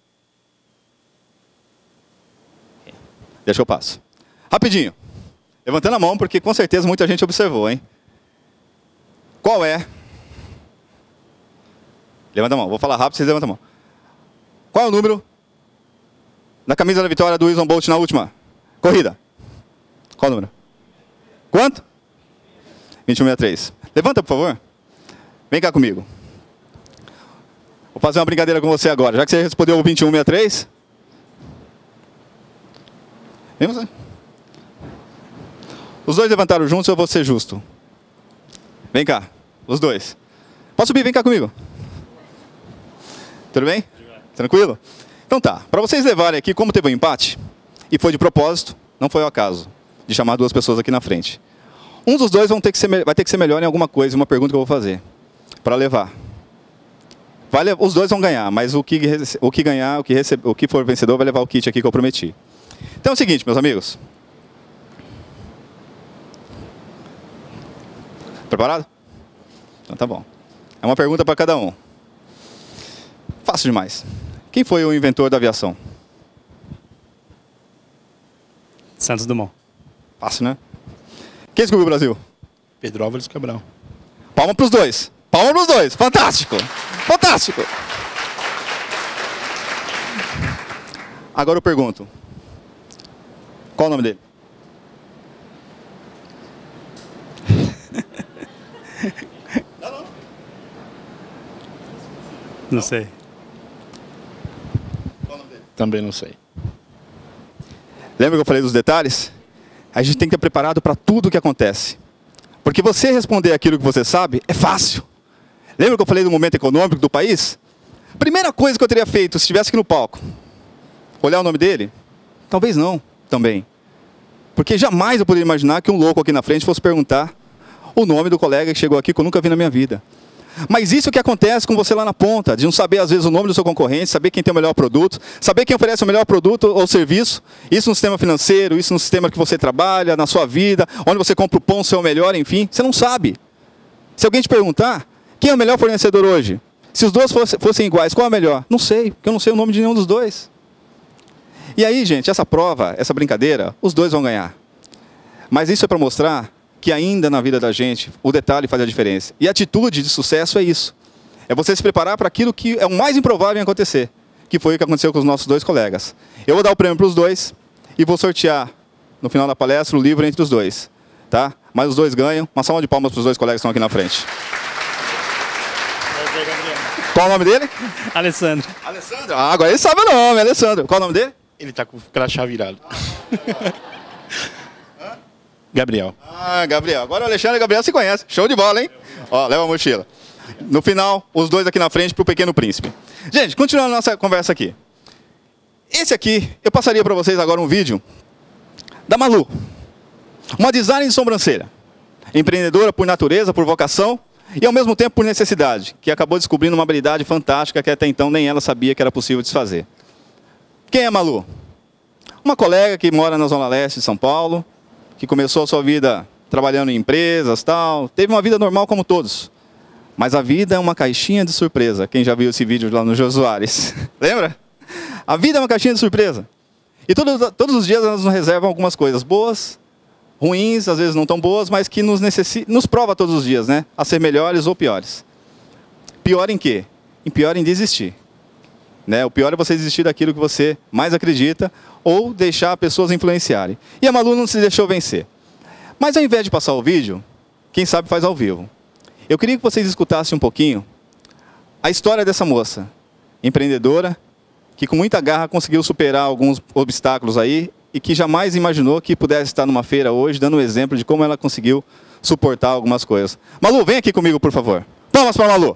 Deixa eu passo. Rapidinho. Levantando a mão, porque com certeza muita gente observou, hein? Qual é? Levanta a mão. Vou falar rápido, vocês levantam a mão. Qual é o número da camisa da vitória do Usain Bolt na última corrida? Qual o número? Quanto? 2163. Levanta, por favor. Vem cá comigo. Vou fazer uma brincadeira com você agora. Já que você respondeu o 2163. Vem você. Os dois levantaram juntos, eu vou ser justo. Vem cá, os dois. Pode subir, vem cá comigo. Tudo bem? Tranquilo? Então tá, para vocês levarem aqui, como teve um empate, e foi de propósito, não foi ao acaso, de chamar duas pessoas aqui na frente. Um dos dois vai ter que ser melhor em alguma coisa, uma pergunta que eu vou fazer, para levar. Os dois vão ganhar, mas o que ganhar, o que for vencedor vai levar o kit aqui que eu prometi. Então é o seguinte, meus amigos. Preparado? Então tá bom. É uma pergunta para cada um. Fácil demais. Quem foi o inventor da aviação? Santos Dumont. Fácil, né? Quem descobriu o Brasil? Pedro Álvares Cabral. Palma para os dois. Palma para os dois. Fantástico. Fantástico. Agora eu pergunto. Qual o nome dele? Não sei. Qual o nome dele? Também não sei. Lembra que eu falei dos detalhes? A gente tem que estar preparado para tudo o que acontece. Porque você responder aquilo que você sabe é fácil. Lembra que eu falei do momento econômico do país? Primeira coisa que eu teria feito se estivesse aqui no palco. Olhar o nome dele? Talvez não, também. Porque jamais eu poderia imaginar que um louco aqui na frente fosse perguntar o nome do colega que chegou aqui que eu nunca vi na minha vida. Mas isso que acontece com você lá na ponta, de não saber às vezes o nome do seu concorrente, saber quem tem o melhor produto, saber quem oferece o melhor produto ou serviço, isso no sistema financeiro, isso no sistema que você trabalha, na sua vida, onde você compra o pão, seu melhor, enfim, você não sabe. Se alguém te perguntar, quem é o melhor fornecedor hoje? Se os dois fossem iguais, qual é o melhor? Não sei, porque eu não sei o nome de nenhum dos dois. E aí, gente, essa prova, essa brincadeira, os dois vão ganhar. Mas isso é para mostrar que ainda na vida da gente, o detalhe faz a diferença. E a atitude de sucesso é isso. É você se preparar para aquilo que é o mais improvável em acontecer, que foi o que aconteceu com os nossos dois colegas. Eu vou dar o prêmio para os dois e vou sortear, no final da palestra, o livro entre os dois. Tá? Mas os dois ganham. Uma salva de palmas para os dois colegas que estão aqui na frente. Qual o nome dele? Alessandro. Alessandro? Ah, agora ele sabe o nome, Alessandro. Qual o nome dele? Ele tá com o crachá virado. Gabriel. Ah, Gabriel. Agora o Alexandre e o Gabriel se conhecem. Show de bola, hein? Ó, leva a mochila. No final, os dois aqui na frente para o Pequeno Príncipe. Gente, continuando a nossa conversa aqui. Esse aqui, eu passaria para vocês agora um vídeo da Malu. Uma designer de sobrancelha. Empreendedora por natureza, por vocação e ao mesmo tempo por necessidade. Que acabou descobrindo uma habilidade fantástica que até então nem ela sabia que era possível desfazer. Quem é a Malu? Uma colega que mora na Zona Leste de São Paulo, que começou a sua vida trabalhando em empresas, tal, teve uma vida normal como todos. Mas a vida é uma caixinha de surpresa. Quem já viu esse vídeo lá no Jô Soares? Lembra? A vida é uma caixinha de surpresa. E todos os dias elas nos reservam algumas coisas boas, ruins, às vezes não tão boas, mas que nos prova todos os dias, né? A ser melhores ou piores. Pior em quê? Pior em desistir. Né? O pior é você desistir daquilo que você mais acredita ou deixar pessoas influenciarem. E a Malu não se deixou vencer. Mas ao invés de passar o vídeo, quem sabe faz ao vivo. Eu queria que vocês escutassem um pouquinho a história dessa moça, empreendedora, que com muita garra conseguiu superar alguns obstáculos aí e que jamais imaginou que pudesse estar numa feira hoje, dando um exemplo de como ela conseguiu suportar algumas coisas. Malu, vem aqui comigo, por favor. Palmas para a Malu.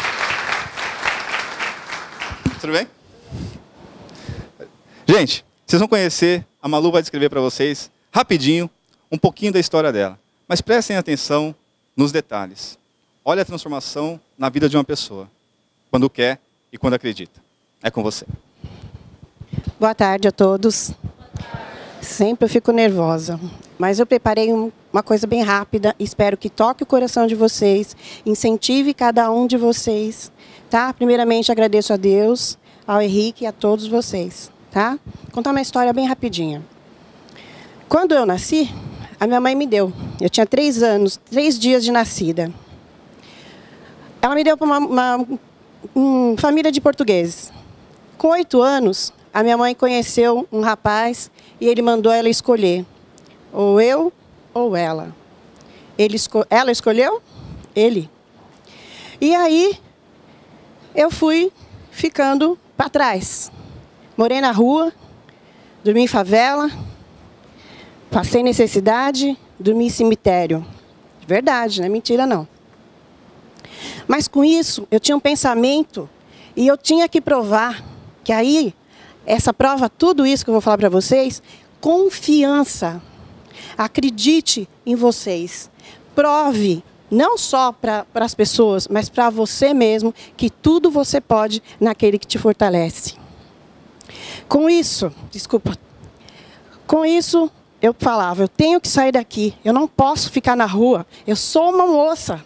Tudo bem? Gente, Vocês vão conhecer, a Malu vai descrever para vocês, rapidinho, um pouquinho da história dela. Mas prestem atenção nos detalhes. Olha a transformação na vida de uma pessoa, quando quer e quando acredita. É com você. Boa tarde a todos. Sempre eu fico nervosa, mas eu preparei uma coisa bem rápida. Espero que toque o coração de vocês, incentive cada um de vocês, tá? Primeiramente agradeço a Deus, ao Henrique e a todos vocês, tá? Vou contar uma história bem rapidinha. Quando eu nasci, a minha mãe me deu. Eu tinha 3 anos, 3 dias de nascida. Ela me deu para uma família de portugueses. Com 8 anos, a minha mãe conheceu um rapaz e ele mandou ela escolher. Ou eu ou ela. Ela escolheu? Ele. E aí, eu fui ficando para trás. Morei na rua, dormi em favela, passei necessidade, dormi em cemitério. Verdade, não é mentira não. Mas com isso, eu tinha um pensamento e eu tinha que provar que aí, essa prova, tudo isso que eu vou falar para vocês, confiança. Acredite em vocês. Prove, não só para as pessoas, mas para você mesmo, que tudo você pode naquele que te fortalece. Com isso, com isso eu falava, eu tenho que sair daqui, eu não posso ficar na rua, eu sou uma moça.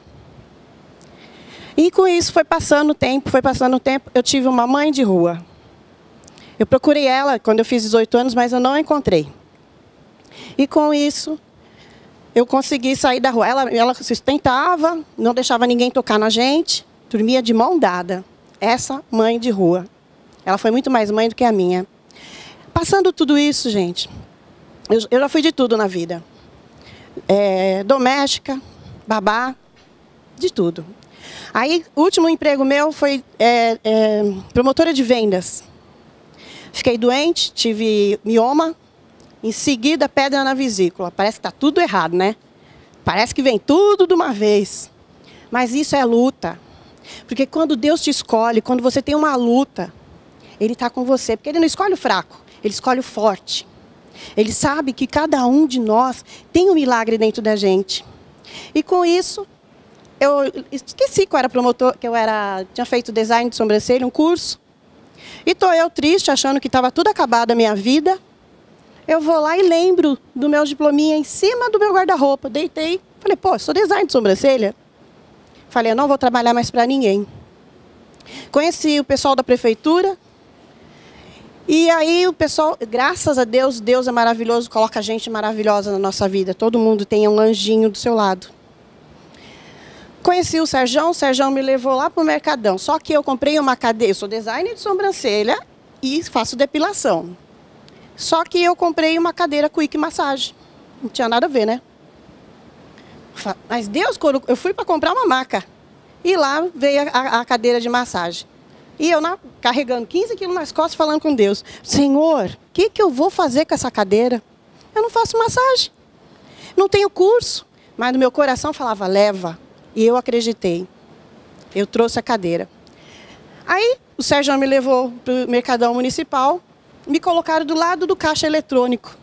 E com isso foi passando o tempo, eu tive uma mãe de rua. Eu procurei ela quando eu fiz 18 anos, mas eu não a encontrei. E com isso, eu consegui sair da rua. Ela sustentava, não deixava ninguém tocar na gente, dormia de mão dada. Essa mãe de rua. Ela foi muito mais mãe do que a minha. Passando tudo isso, gente, eu já fui de tudo na vida. Doméstica, babá, de tudo. Aí, o último emprego meu foi promotora de vendas. Fiquei doente, tive mioma, em seguida pedra na vesícula. Parece que está tudo errado, né? Parece que vem tudo de uma vez. Mas isso é luta. Porque quando Deus te escolhe, quando você tem uma luta, Ele está com você. Porque Ele não escolhe o fraco, Ele escolhe o forte. Ele sabe que cada um de nós tem um milagre dentro da gente. E com isso, eu esqueci que eu era promotor, tinha feito design de sobrancelha, um curso. E estou eu triste, achando que estava tudo acabado a minha vida. Eu vou lá e lembro do meu diplominha em cima do meu guarda-roupa. Deitei, falei, pô, sou design de sobrancelha. Falei, eu não vou trabalhar mais para ninguém. Conheci o pessoal da prefeitura. E aí o pessoal, graças a Deus, Deus é maravilhoso, coloca gente maravilhosa na nossa vida. Todo mundo tem um anjinho do seu lado. Conheci o Serjão me levou lá para o Mercadão. Só que eu comprei uma cadeira, eu sou designer de sobrancelha e faço depilação. Só que eu comprei uma cadeira Quick Massage. Não tinha nada a ver, né? Mas Deus, eu fui para comprar uma maca. E lá veio a cadeira de massagem. E eu carregando 15 quilos nas costas, falando com Deus. Senhor, o que eu vou fazer com essa cadeira? Eu não faço massagem. Não tenho curso. Mas no meu coração falava, leva. E eu acreditei. Eu trouxe a cadeira. Aí o Sérgio me levou para o Mercadão Municipal. Me colocaram do lado do caixa eletrônico.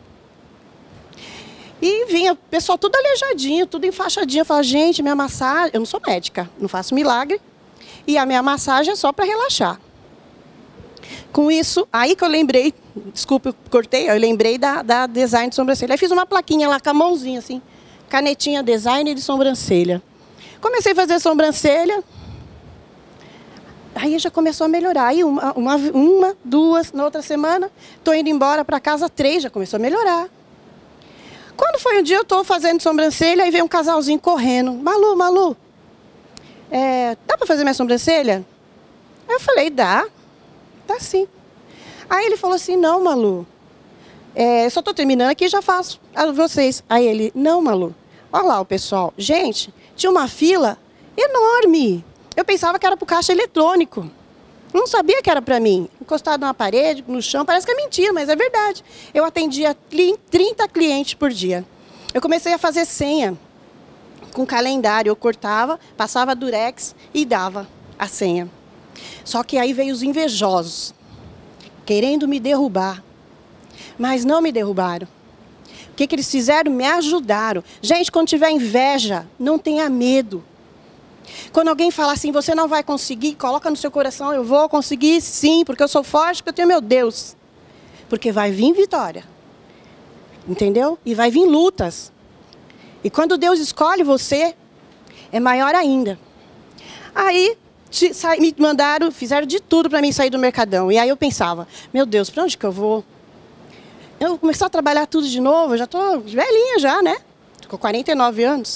E vinha o pessoal tudo aleijadinho, tudo enfaixadinho. Eu falava, gente, minha massagem... Eu não sou médica, não faço milagre. E a minha massagem é só para relaxar. Com isso, aí que eu lembrei... Desculpa, eu cortei. Eu lembrei da design de sobrancelha. Aí fiz uma plaquinha lá com a mãozinha, assim. Canetinha design de sobrancelha. Comecei a fazer sobrancelha. Aí já começou a melhorar. Aí uma, 2, na outra semana, estou indo embora para casa, 3, já começou a melhorar. Quando foi um dia, eu estou fazendo sobrancelha, aí veio um casalzinho correndo. Malu, dá para fazer minha sobrancelha? Aí eu falei, dá sim. Aí ele falou assim, não, Malu, eu só estou terminando aqui e já faço a vocês. Aí ele, não, Malu, olha lá o pessoal. Gente, tinha uma fila enorme. Eu pensava que era para o caixa eletrônico. Não sabia que era para mim. Encostado na parede, no chão, parece que é mentira, mas é verdade. Eu atendia 30 clientes por dia. Eu comecei a fazer senha com calendário. Eu cortava, passava durex e dava a senha. Só que aí veio os invejosos, querendo me derrubar. Mas não me derrubaram. O que eles fizeram? Me ajudaram. Gente, quando tiver inveja, não tenha medo. Quando alguém fala assim, você não vai conseguir, coloca no seu coração, eu vou conseguir sim, porque eu sou forte, porque eu tenho meu Deus. Porque vai vir vitória. Entendeu? E vai vir lutas. E quando Deus escolhe você, é maior ainda. Aí, me mandaram, fizeram de tudo para mim sair do Mercadão. E aí eu pensava, meu Deus, para onde que eu vou? Eu vou começar a trabalhar tudo de novo, eu já estou velhinha já, né? Tô com 49 anos.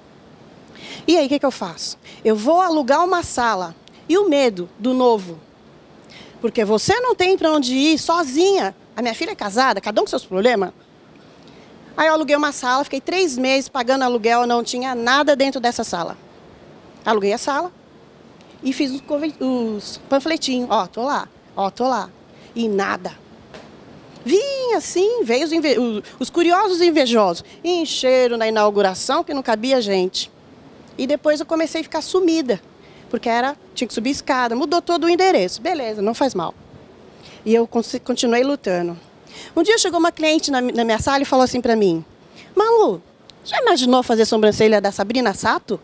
E aí, o que eu faço? Eu vou alugar uma sala. E o medo do novo? Porque você não tem para onde ir sozinha. A minha filha é casada, cada um com seus problemas. Aí eu aluguei uma sala, fiquei 3 meses pagando aluguel, não tinha nada dentro dessa sala. Aluguei a sala e fiz os panfletinhos. Ó, tô lá. E nada. Vinha assim, veio os curiosos e invejosos. Encheram na inauguração, que não cabia gente. E depois eu comecei a ficar sumida. Porque tinha que subir escada, mudou todo o endereço. Beleza, não faz mal. E eu continuei lutando. Um dia chegou uma cliente na minha sala e falou assim para mim, Malu, já imaginou fazer sobrancelha da Sabrina Sato?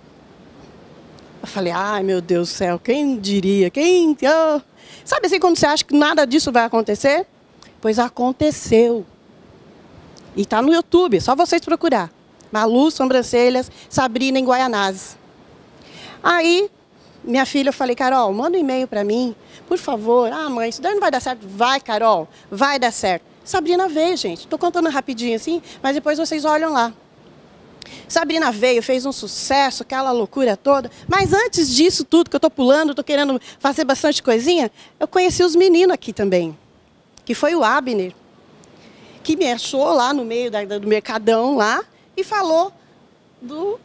Eu falei, ai meu Deus do céu, quem diria, Sabe assim quando você acha que nada disso vai acontecer? Pois aconteceu. E está no YouTube, é só vocês procurar. Malu, sobrancelhas, Sabrina em Guaianazes. Aí, minha filha, eu falei, Carol, manda um e-mail para mim, por favor. Ah, mãe, isso daí não vai dar certo. Vai, Carol, vai dar certo. Sabrina veio, gente. Estou contando rapidinho assim, mas depois vocês olham lá. Sabrina veio, fez um sucesso, aquela loucura toda. Mas antes disso tudo, que eu estou pulando, estou querendo fazer bastante coisinha, eu conheci os meninos aqui também. Que foi o Abner, que me achou lá no meio do Mercadão lá e falou do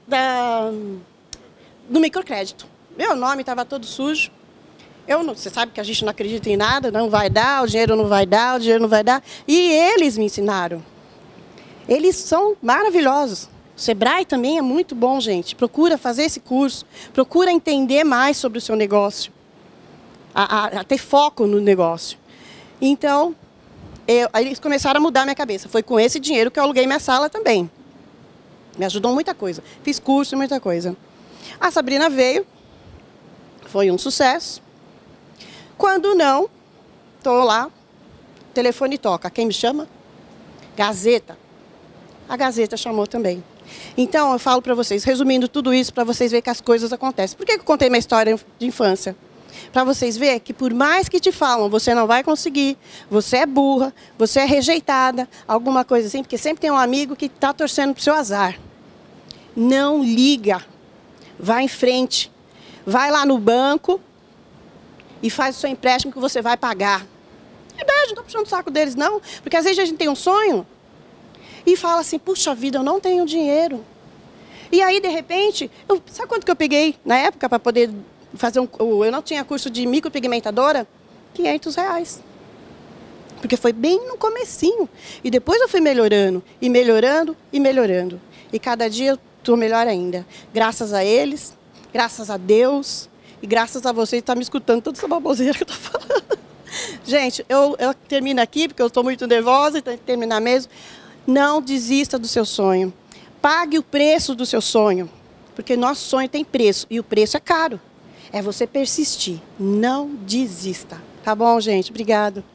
microcrédito. Meu nome estava todo sujo. Você sabe que a gente não acredita em nada, não vai dar, o dinheiro não vai dar, o dinheiro não vai dar. E eles me ensinaram. Eles são maravilhosos. O Sebrae também é muito bom, gente. Procura fazer esse curso, procura entender mais sobre o seu negócio, a ter foco no negócio. Então, aí eles começaram a mudar a minha cabeça. Foi com esse dinheiro que eu aluguei minha sala também. Me ajudou muita coisa. Fiz curso, muita coisa. A Sabrina veio, foi um sucesso. Quando não, estou lá, o telefone toca. Quem me chama? Gazeta. A Gazeta chamou também. Então, eu falo para vocês, resumindo tudo isso, para vocês verem que as coisas acontecem. Por que eu contei minha história de infância? Para vocês verem que por mais que te falam, você não vai conseguir, você é burra, você é rejeitada, alguma coisa assim, porque sempre tem um amigo que está torcendo para o seu azar. Não liga. Vai em frente. Vai lá no banco e faz o seu empréstimo que você vai pagar. Não estou puxando o saco deles, não. Porque às vezes a gente tem um sonho e fala assim, puxa vida, eu não tenho dinheiro. E aí, de repente, sabe quanto que eu peguei na época para poder fazer eu não tinha curso de micropigmentadora? R$500. Porque foi bem no comecinho. E depois eu fui melhorando, e melhorando, e melhorando. E cada dia eu estou melhor ainda. Graças a eles, graças a Deus, e graças a vocês que estão me escutando toda essa baboseira que eu estou falando. Gente, eu termino aqui, porque eu estou muito nervosa, então tem que terminar mesmo. Não desista do seu sonho. Pague o preço do seu sonho. Porque nosso sonho tem preço, e o preço é caro. É você persistir. Não desista. Tá bom, gente? Obrigado.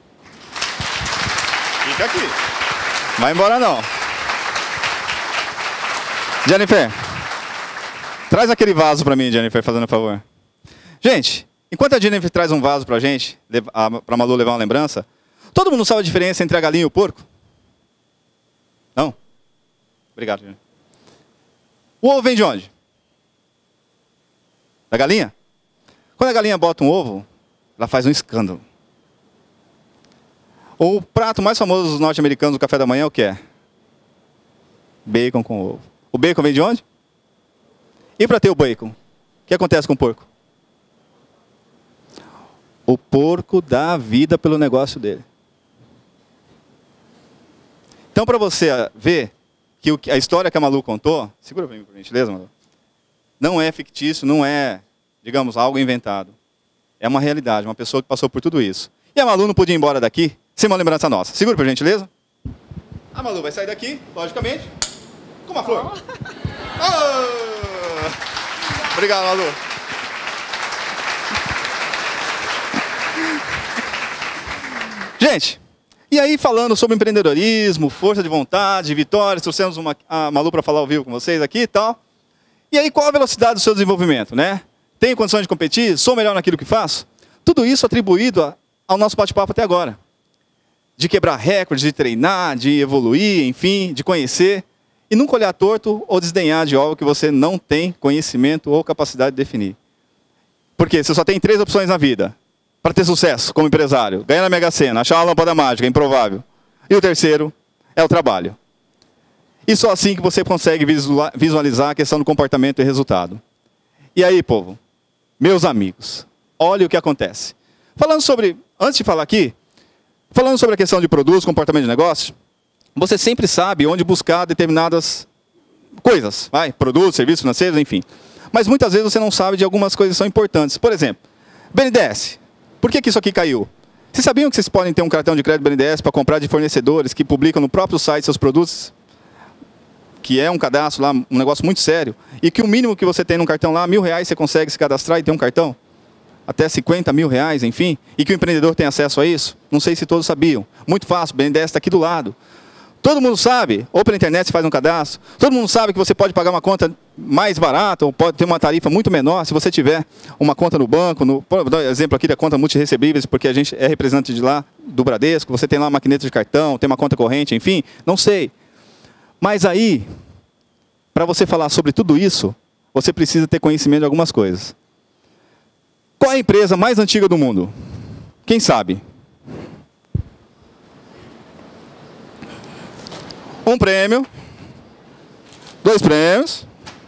Fica aqui. Vai embora, não. Jennifer, traz aquele vaso para mim, Jennifer, fazendo um favor. Gente, enquanto a Jennifer traz um vaso pra gente, pra Malu levar uma lembrança, todo mundo sabe a diferença entre a galinha e o porco? Não? Obrigado, Jennifer. O ovo vem de onde? Da galinha? Quando a galinha bota um ovo, ela faz um escândalo. O prato mais famoso dos norte-americanos do café da manhã é o que é? Bacon com ovo. O bacon vem de onde? E para ter o bacon, o que acontece com o porco? O porco dá a vida pelo negócio dele. Então, para você ver que a história que a Malu contou, segura para mim, por gentileza, Malu, não é fictício, não é, digamos, algo inventado. É uma realidade, uma pessoa que passou por tudo isso. E a Malu não podia ir embora daqui sem uma lembrança nossa. Segura, por gentileza. A Malu vai sair daqui, logicamente, com uma flor. Oh! Obrigado, Malu. Gente, e aí falando sobre empreendedorismo, força de vontade, vitórias, trouxemos a Malu para falar ao vivo com vocês aqui e tal. E aí qual a velocidade do seu desenvolvimento, né? Tenho condições de competir? Sou melhor naquilo que faço? Tudo isso atribuído ao nosso bate-papo até agora. De quebrar recordes, de treinar, de evoluir, enfim, de conhecer. E nunca olhar torto ou desdenhar de algo que você não tem conhecimento ou capacidade de definir. Porque você só tem 3 opções na vida para ter sucesso como empresário. Ganhar na Mega Sena, achar uma lâmpada mágica, improvável. E o terceiro é o trabalho. E só assim que você consegue visualizar a questão do comportamento e resultado. E aí, povo, meus amigos, olha o que acontece. Falando sobre, antes de falar aqui, falando sobre a questão de produtos, comportamento de negócio, você sempre sabe onde buscar determinadas coisas, produtos, serviços financeiros, enfim. Mas muitas vezes você não sabe de algumas coisas que são importantes. Por exemplo, BNDES. Por que isso aqui caiu? Vocês sabiam que vocês podem ter um cartão de crédito BNDES para comprar de fornecedores que publicam no próprio site seus produtos? Que é um cadastro lá, um negócio muito sério. E que o mínimo que você tem num cartão lá, R$1.000, você consegue se cadastrar e ter um cartão? Até R$50 mil, enfim. E que o empreendedor tem acesso a isso? Não sei se todos sabiam. Muito fácil, o BNDES está aqui do lado. Todo mundo sabe, ou pela internet você faz um cadastro, todo mundo sabe que você pode pagar uma conta mais barata, ou pode ter uma tarifa muito menor, se você tiver uma conta no banco, vou dar um exemplo aqui da conta multirecebíveis, porque a gente é representante de lá, do Bradesco, você tem lá uma maquineta de cartão, tem uma conta corrente, enfim, não sei. Mas aí, para você falar sobre tudo isso, você precisa ter conhecimento de algumas coisas. Qual é a empresa mais antiga do mundo? Quem sabe? Um prêmio, 2 prêmios,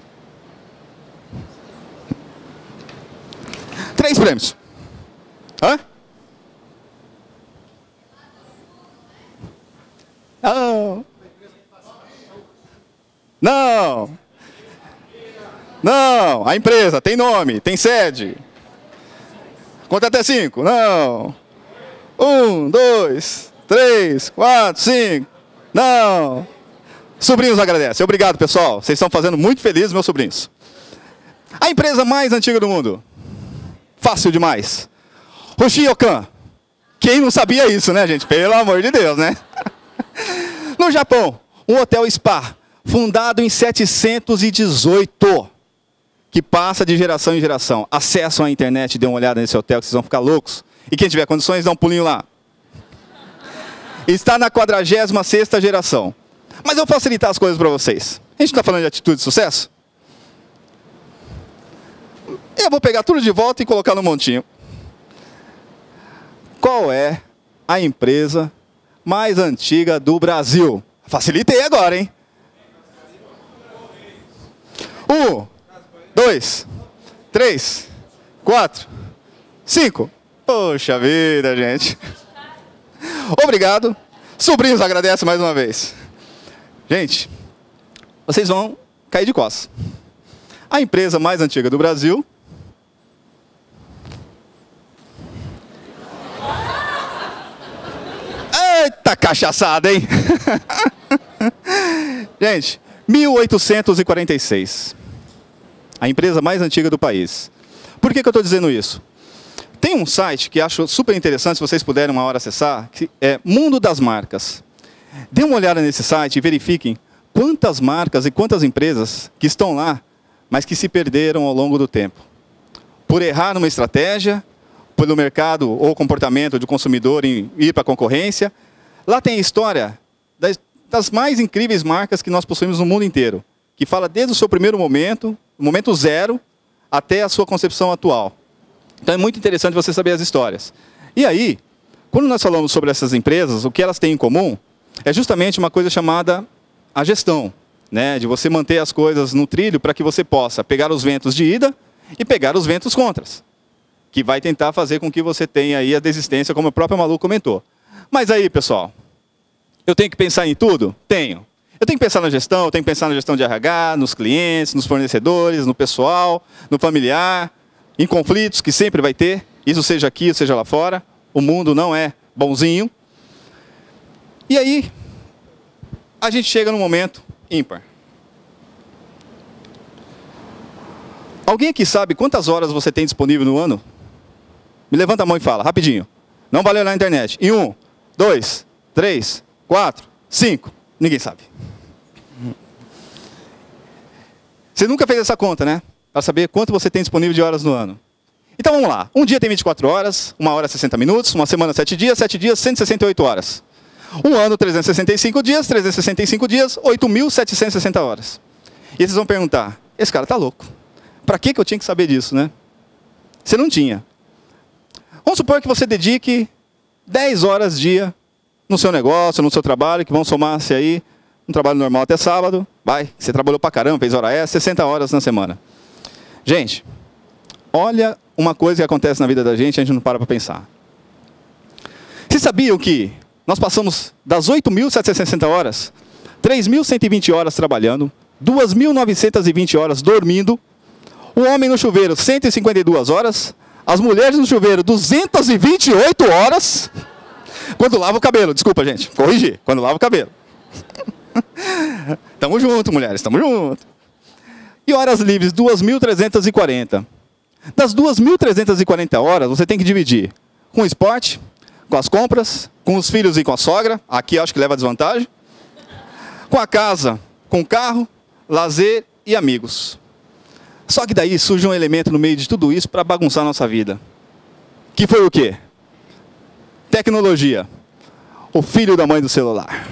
3 prêmios. Hã? Não. Não. Não. A empresa tem nome, tem sede. Conta até 5. Não. 1, 2, 3, 4, 5. Não. Sobrinhos agradecem. Obrigado, pessoal. Vocês estão fazendo muito felizes, meus sobrinhos. A empresa mais antiga do mundo. Fácil demais. Roshin-Yokan. Quem não sabia isso, né, gente? Pelo amor de Deus, né? No Japão, um hotel spa, fundado em 718, que passa de geração em geração. Acessam a internet, dê uma olhada nesse hotel, que vocês vão ficar loucos. E quem tiver condições, dá um pulinho lá. Está na 46ª geração. Mas eu vou facilitar as coisas para vocês. A gente está falando de atitude de sucesso? Eu vou pegar tudo de volta e colocar no montinho. Qual é a empresa mais antiga do Brasil? Facilitei agora, hein? 1, 2, 3, 4, 5. Poxa vida, gente. Obrigado. Sobrinhos agradecem mais uma vez. Gente, vocês vão cair de costas. A empresa mais antiga do Brasil... Eita cachaçada, hein? Gente, 1846. A empresa mais antiga do país. Por que eu estou dizendo isso? Tem um site que acho super interessante, se vocês puderem uma hora acessar, que é Mundo das Marcas. Dê uma olhada nesse site e verifiquem quantas marcas e quantas empresas que estão lá, mas que se perderam ao longo do tempo. Por errar numa estratégia, pelo mercado ou comportamento do consumidor em ir para a concorrência. Lá tem a história das mais incríveis marcas que nós possuímos no mundo inteiro, que fala desde o seu primeiro momento, o momento zero, até a sua concepção atual. Então é muito interessante você saber as histórias. E aí, quando nós falamos sobre essas empresas, o que elas têm em comum é justamente uma coisa chamada a gestão, né? De você manter as coisas no trilho para que você possa pegar os ventos de ida e pegar os ventos contras, que vai tentar fazer com que você tenha aí a desistência, como o próprio Malu comentou. Mas aí, pessoal, eu tenho que pensar em tudo? Tenho. Eu tenho que pensar na gestão, eu tenho que pensar na gestão de RH, nos clientes, nos fornecedores, no pessoal, no familiar, em conflitos que sempre vai ter, isso seja aqui ou seja lá fora. O mundo não é bonzinho. E aí, a gente chega no momento ímpar. Alguém aqui sabe quantas horas você tem disponível no ano? Me levanta a mão e fala, rapidinho. Não valeu na internet. Em 1, 2, 3, 4, 5. Ninguém sabe. Você nunca fez essa conta, né? Para saber quanto você tem disponível de horas no ano. Então vamos lá. Um dia tem 24 horas, uma hora 60 minutos, uma semana 7 dias, 168 horas. Um ano 365 dias, 8.760 horas. E vocês vão perguntar, esse cara tá louco. Para que eu tinha que saber disso, né? Você não tinha. Vamos supor que você dedique 10 horas dia no seu negócio, no seu trabalho, que vão somar-se aí um trabalho normal até sábado. Vai, você trabalhou pra caramba, fez hora extra, 60 horas na semana. Gente, olha uma coisa que acontece na vida da gente, a gente não para pensar. Vocês sabiam que nós passamos das 8.760 horas, 3.120 horas trabalhando, 2.920 horas dormindo, o homem no chuveiro 152 horas, as mulheres no chuveiro 228 horas, quando lava o cabelo, desculpa gente, corrigi, quando lava o cabelo. Tamo junto, mulheres, tamo junto. E horas livres, 2.340. Das 2.340 horas, você tem que dividir com o esporte, com as compras, com os filhos e com a sogra, aqui acho que leva desvantagem, com a casa, com o carro, lazer e amigos. Só que daí surge um elemento no meio de tudo isso para bagunçar a nossa vida. Que foi o quê? Tecnologia. O filho da mãe do celular.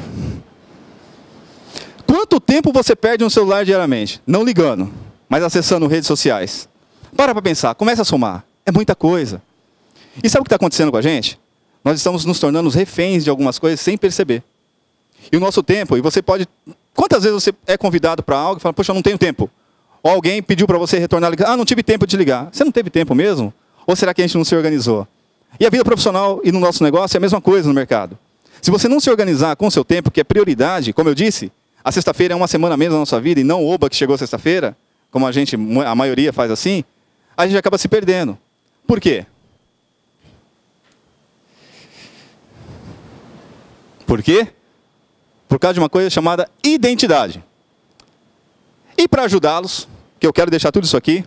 Quanto tempo você perde no celular diariamente? Não ligando, mas acessando redes sociais. Para pensar, começa a somar. É muita coisa. E sabe o que está acontecendo com a gente? Nós estamos nos tornando reféns de algumas coisas sem perceber. E o nosso tempo, e você pode... Quantas vezes você é convidado para algo e fala, poxa, eu não tenho tempo. Ou alguém pediu para você retornar, ah, não tive tempo de ligar. Você não teve tempo mesmo? Ou será que a gente não se organizou? E a vida profissional e no nosso negócio é a mesma coisa no mercado. Se você não se organizar com o seu tempo, que é prioridade, como eu disse, a sexta-feira é uma semana menos na nossa vida e não oba que chegou sexta-feira, como a maioria faz assim, a gente acaba se perdendo. Por quê? Por quê? Por causa de uma coisa chamada identidade. E para ajudá-los, que eu quero deixar tudo isso aqui,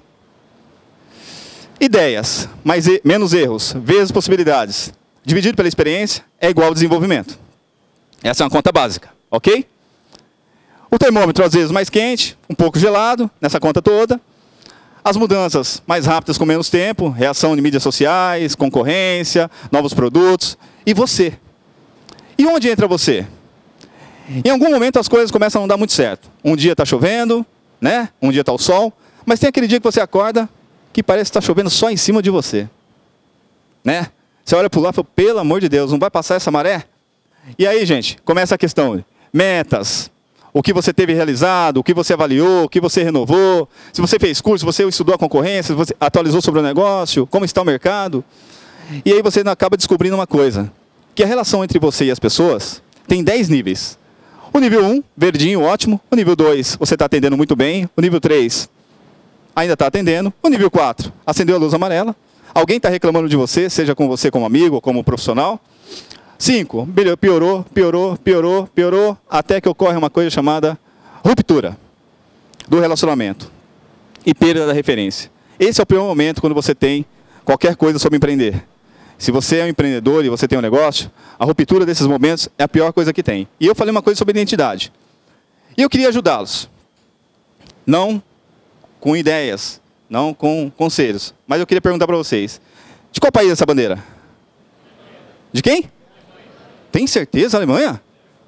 ideias, menos erros, vezes possibilidades, dividido pela experiência, é igual ao desenvolvimento. Essa é uma conta básica, ok? O termômetro às vezes mais quente, um pouco gelado, nessa conta toda. As mudanças mais rápidas com menos tempo, reação de mídias sociais, concorrência, novos produtos. E você? E onde entra você? Em algum momento as coisas começam a não dar muito certo. Um dia está chovendo, né? Um dia está o sol, mas tem aquele dia que você acorda que parece que está chovendo só em cima de você. Né? Você olha para o lado e fala, pelo amor de Deus, não vai passar essa maré? E aí, gente, começa a questão. Metas. O que você teve realizado, o que você avaliou, o que você renovou, se você fez curso, se você estudou a concorrência, se você atualizou sobre o negócio, como está o mercado. E aí você acaba descobrindo uma coisa, que a relação entre você e as pessoas tem 10 níveis. O nível 1, verdinho, ótimo. O nível 2, você está atendendo muito bem. O nível 3, ainda está atendendo. O nível 4, acendeu a luz amarela. Alguém está reclamando de você, seja com você como amigo ou como profissional. 5, piorou, piorou, piorou, piorou, até que ocorre uma coisa chamada ruptura do relacionamento e perda da referência. Esse é o pior momento quando você tem qualquer coisa sobre empreender. Se você é um empreendedor e você tem um negócio, a ruptura desses momentos é a pior coisa que tem. E eu falei uma coisa sobre identidade. E eu queria ajudá-los. Não com ideias, não com conselhos. Mas eu queria perguntar para vocês. De qual país é essa bandeira? De quem? Tem certeza, Alemanha?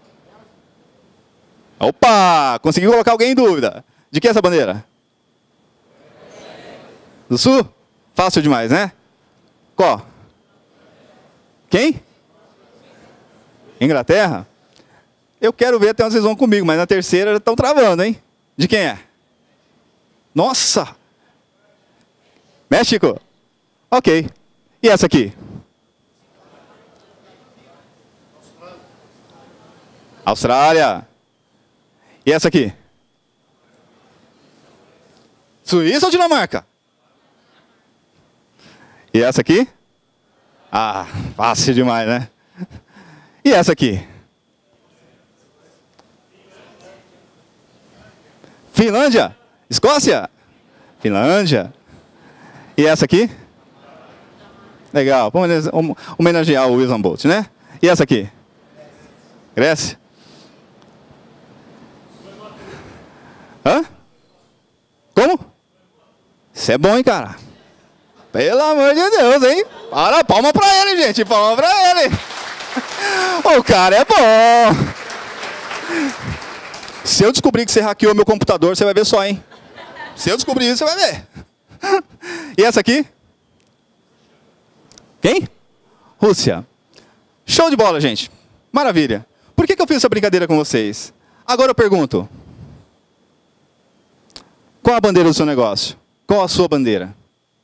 Opa! Conseguiu colocar alguém em dúvida. De que é essa bandeira? Do Sul? Fácil demais, né? Qual? Quem? Inglaterra? Eu quero ver até onde vocês vão comigo, mas na terceira já estão travando, hein? De quem é? Nossa! México? Ok. E essa aqui? Austrália. E essa aqui? Suíça ou Dinamarca? E essa aqui? Ah, fácil demais, né? E essa aqui? Finlândia? Escócia? Finlândia. E essa aqui? Legal, vamos homenagear o Usain Bolt, né? E essa aqui? Grécia? Hã? Como? Isso é bom, hein, cara? Pelo amor de Deus, hein? Para, palma pra ele, gente. Palma pra ele. O cara é bom. Se eu descobrir que você hackeou meu computador, você vai ver só, hein? Se eu descobrir isso, você vai ver. E essa aqui? Quem? Rússia. Show de bola, gente. Maravilha. Por que eu fiz essa brincadeira com vocês? Agora eu pergunto. Qual a bandeira do seu negócio? Qual a sua bandeira?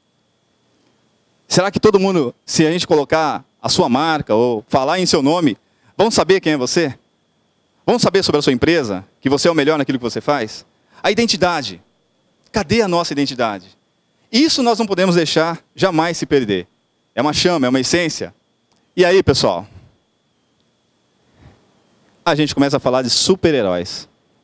Será que todo mundo, se a gente colocar a sua marca ou falar em seu nome, vão saber quem é você? Vão saber sobre a sua empresa? Que você é o melhor naquilo que você faz? A identidade. Cadê a nossa identidade? Isso nós não podemos deixar jamais se perder. É uma chama, é uma essência. E aí, pessoal? A gente começa a falar de super-heróis.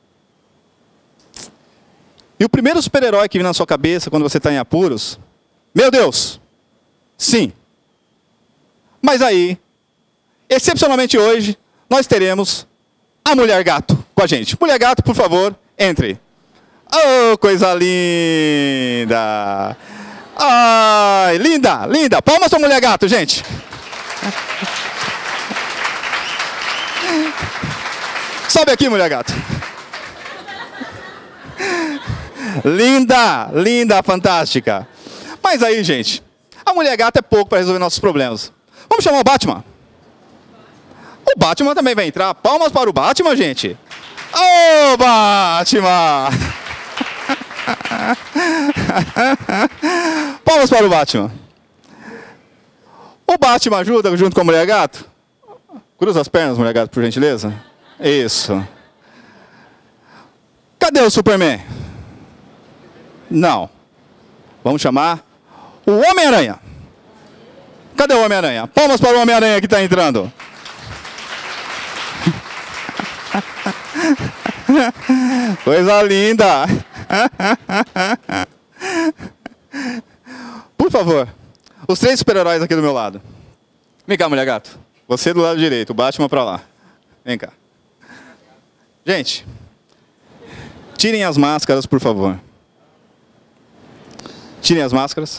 E o primeiro super-herói que vem na sua cabeça quando você está em apuros, meu Deus, sim. Mas aí, excepcionalmente hoje, nós teremos a Mulher Gato com a gente. Mulher Gato, por favor, entre. Oh, coisa linda! Ai, linda, linda. Palmas para a Mulher Gato, gente. Sobe aqui, Mulher Gato. Linda, linda, fantástica. Mas aí, gente, a Mulher Gato é pouco para resolver nossos problemas. Vamos chamar o Batman? O Batman também vai entrar. Palmas para o Batman, gente. Ô, Batman! Palmas para o Batman. O Batman ajuda junto com a Mulher Gato? Cruza as pernas, Mulher Gato, por gentileza. Isso. Cadê o Superman? Não. Vamos chamar o Homem-Aranha. Cadê o Homem-Aranha? Palmas para o Homem-Aranha que está entrando. Coisa linda. Por favor, os três super-heróis aqui do meu lado. Vem cá, Mulher Gato. Você do lado direito, o Batman para lá. Vem cá. Gente, tirem as máscaras, por favor. Tirem as máscaras.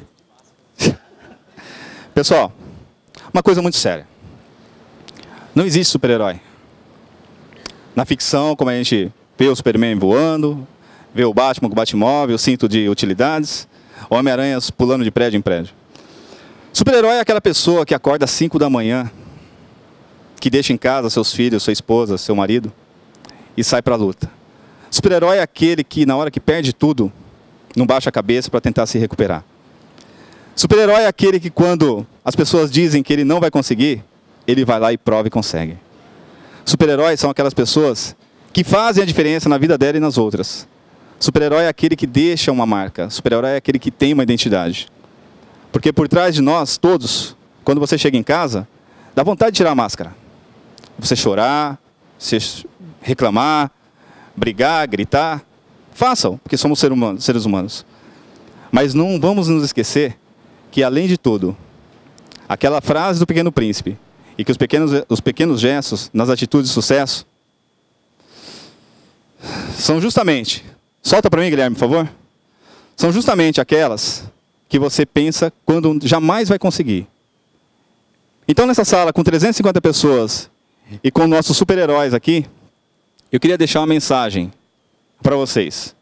Pessoal, uma coisa muito séria. Não existe super-herói. Na ficção, como a gente vê o Superman voando, vê o Batman com o Batmóvel, o cinto de utilidades, o Homem-Aranha pulando de prédio em prédio. Super-herói é aquela pessoa que acorda às 5 da manhã, que deixa em casa seus filhos, sua esposa, seu marido, e sai para a luta. Super-herói é aquele que, na hora que perde tudo, não baixa a cabeça para tentar se recuperar. Super-herói é aquele que, quando as pessoas dizem que ele não vai conseguir, ele vai lá e prova e consegue. Super-heróis são aquelas pessoas que fazem a diferença na vida dela e nas outras. Super-herói é aquele que deixa uma marca. Super-herói é aquele que tem uma identidade. Porque por trás de nós, todos, quando você chega em casa, dá vontade de tirar a máscara. Você chorar, você reclamar, brigar, gritar. Façam, porque somos seres humanos. Mas não vamos nos esquecer que, além de tudo, aquela frase do Pequeno Príncipe, e que os pequenos gestos nas atitudes de sucesso são justamente, solta para mim, Guilherme, por favor, são justamente aquelas que você pensa quando jamais vai conseguir. Então, nessa sala com 350 pessoas e com nossos super-heróis aqui, eu queria deixar uma mensagem para vocês.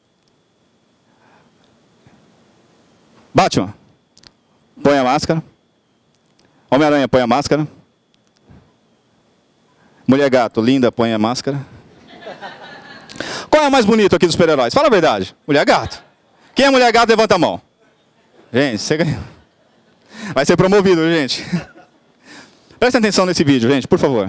Batman, põe a máscara. Homem-Aranha, põe a máscara. Mulher Gato, linda, põe a máscara. Qual é a mais bonita aqui dos super-heróis? Fala a verdade. Mulher Gato. Quem é Mulher Gato, levanta a mão. Gente, você ganhou. Vai ser promovido, gente. Prestem atenção nesse vídeo, gente, por favor.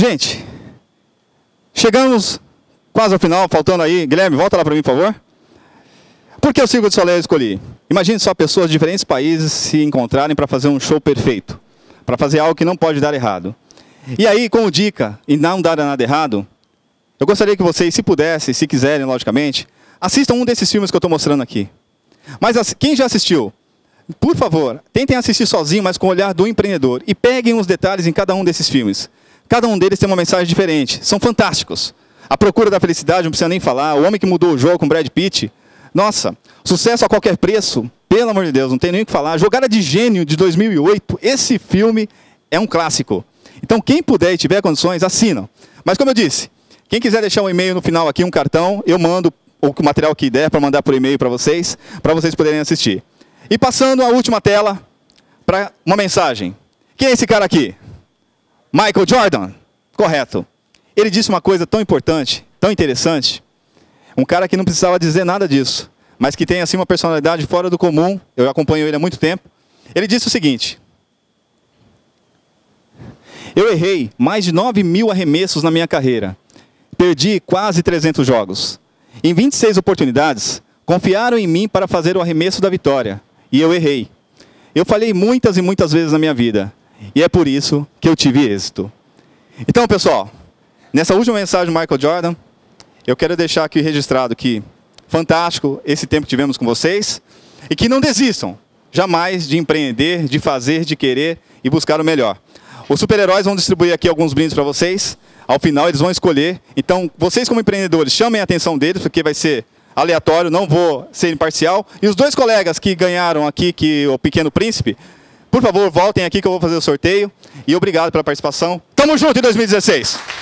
Gente, chegamos quase ao final, faltando aí. Guilherme, volta lá para mim, por favor. Por que o Cirque du Soleil eu escolhi? Imagine só pessoas de diferentes países se encontrarem para fazer um show perfeito, para fazer algo que não pode dar errado. E aí, como dica, e não dar nada errado, eu gostaria que vocês, se pudessem, se quiserem, logicamente, assistam um desses filmes que eu estou mostrando aqui. Mas quem já assistiu, por favor, tentem assistir sozinho, mas com o olhar do empreendedor. E peguem os detalhes em cada um desses filmes. Cada um deles tem uma mensagem diferente. São fantásticos. A Procura da Felicidade, não precisa nem falar. O Homem que Mudou o Jogo, com Brad Pitt. Nossa, Sucesso a Qualquer Preço, pelo amor de Deus, não tem nem o que falar. Jogada de Gênio, de 2008. Esse filme é um clássico. Então, quem puder e tiver condições, assinam. Mas, como eu disse, quem quiser deixar um e-mail no final aqui, um cartão, eu mando o material que der para mandar por e-mail para vocês poderem assistir. E passando a última tela para uma mensagem. Quem é esse cara aqui? Michael Jordan? Correto. Ele disse uma coisa tão importante, tão interessante. Um cara que não precisava dizer nada disso, mas que tem assim uma personalidade fora do comum. Eu acompanho ele há muito tempo. Ele disse o seguinte: eu errei mais de 9.000 arremessos na minha carreira. Perdi quase 300 jogos. Em 26 oportunidades, confiaram em mim para fazer o arremesso da vitória. E eu errei. Eu falhei muitas e muitas vezes na minha vida. E é por isso que eu tive êxito. Então, pessoal, nessa última mensagem do Michael Jordan, eu quero deixar aqui registrado que fantástico esse tempo que tivemos com vocês. E que não desistam jamais de empreender, de fazer, de querer e buscar o melhor. Os super-heróis vão distribuir aqui alguns brindes para vocês. Ao final eles vão escolher. Então, vocês como empreendedores, chamem a atenção deles, porque vai ser aleatório, não vou ser imparcial. E os dois colegas que ganharam aqui, o Pequeno Príncipe, por favor, voltem aqui que eu vou fazer o sorteio. E obrigado pela participação. Tamo junto em 2016!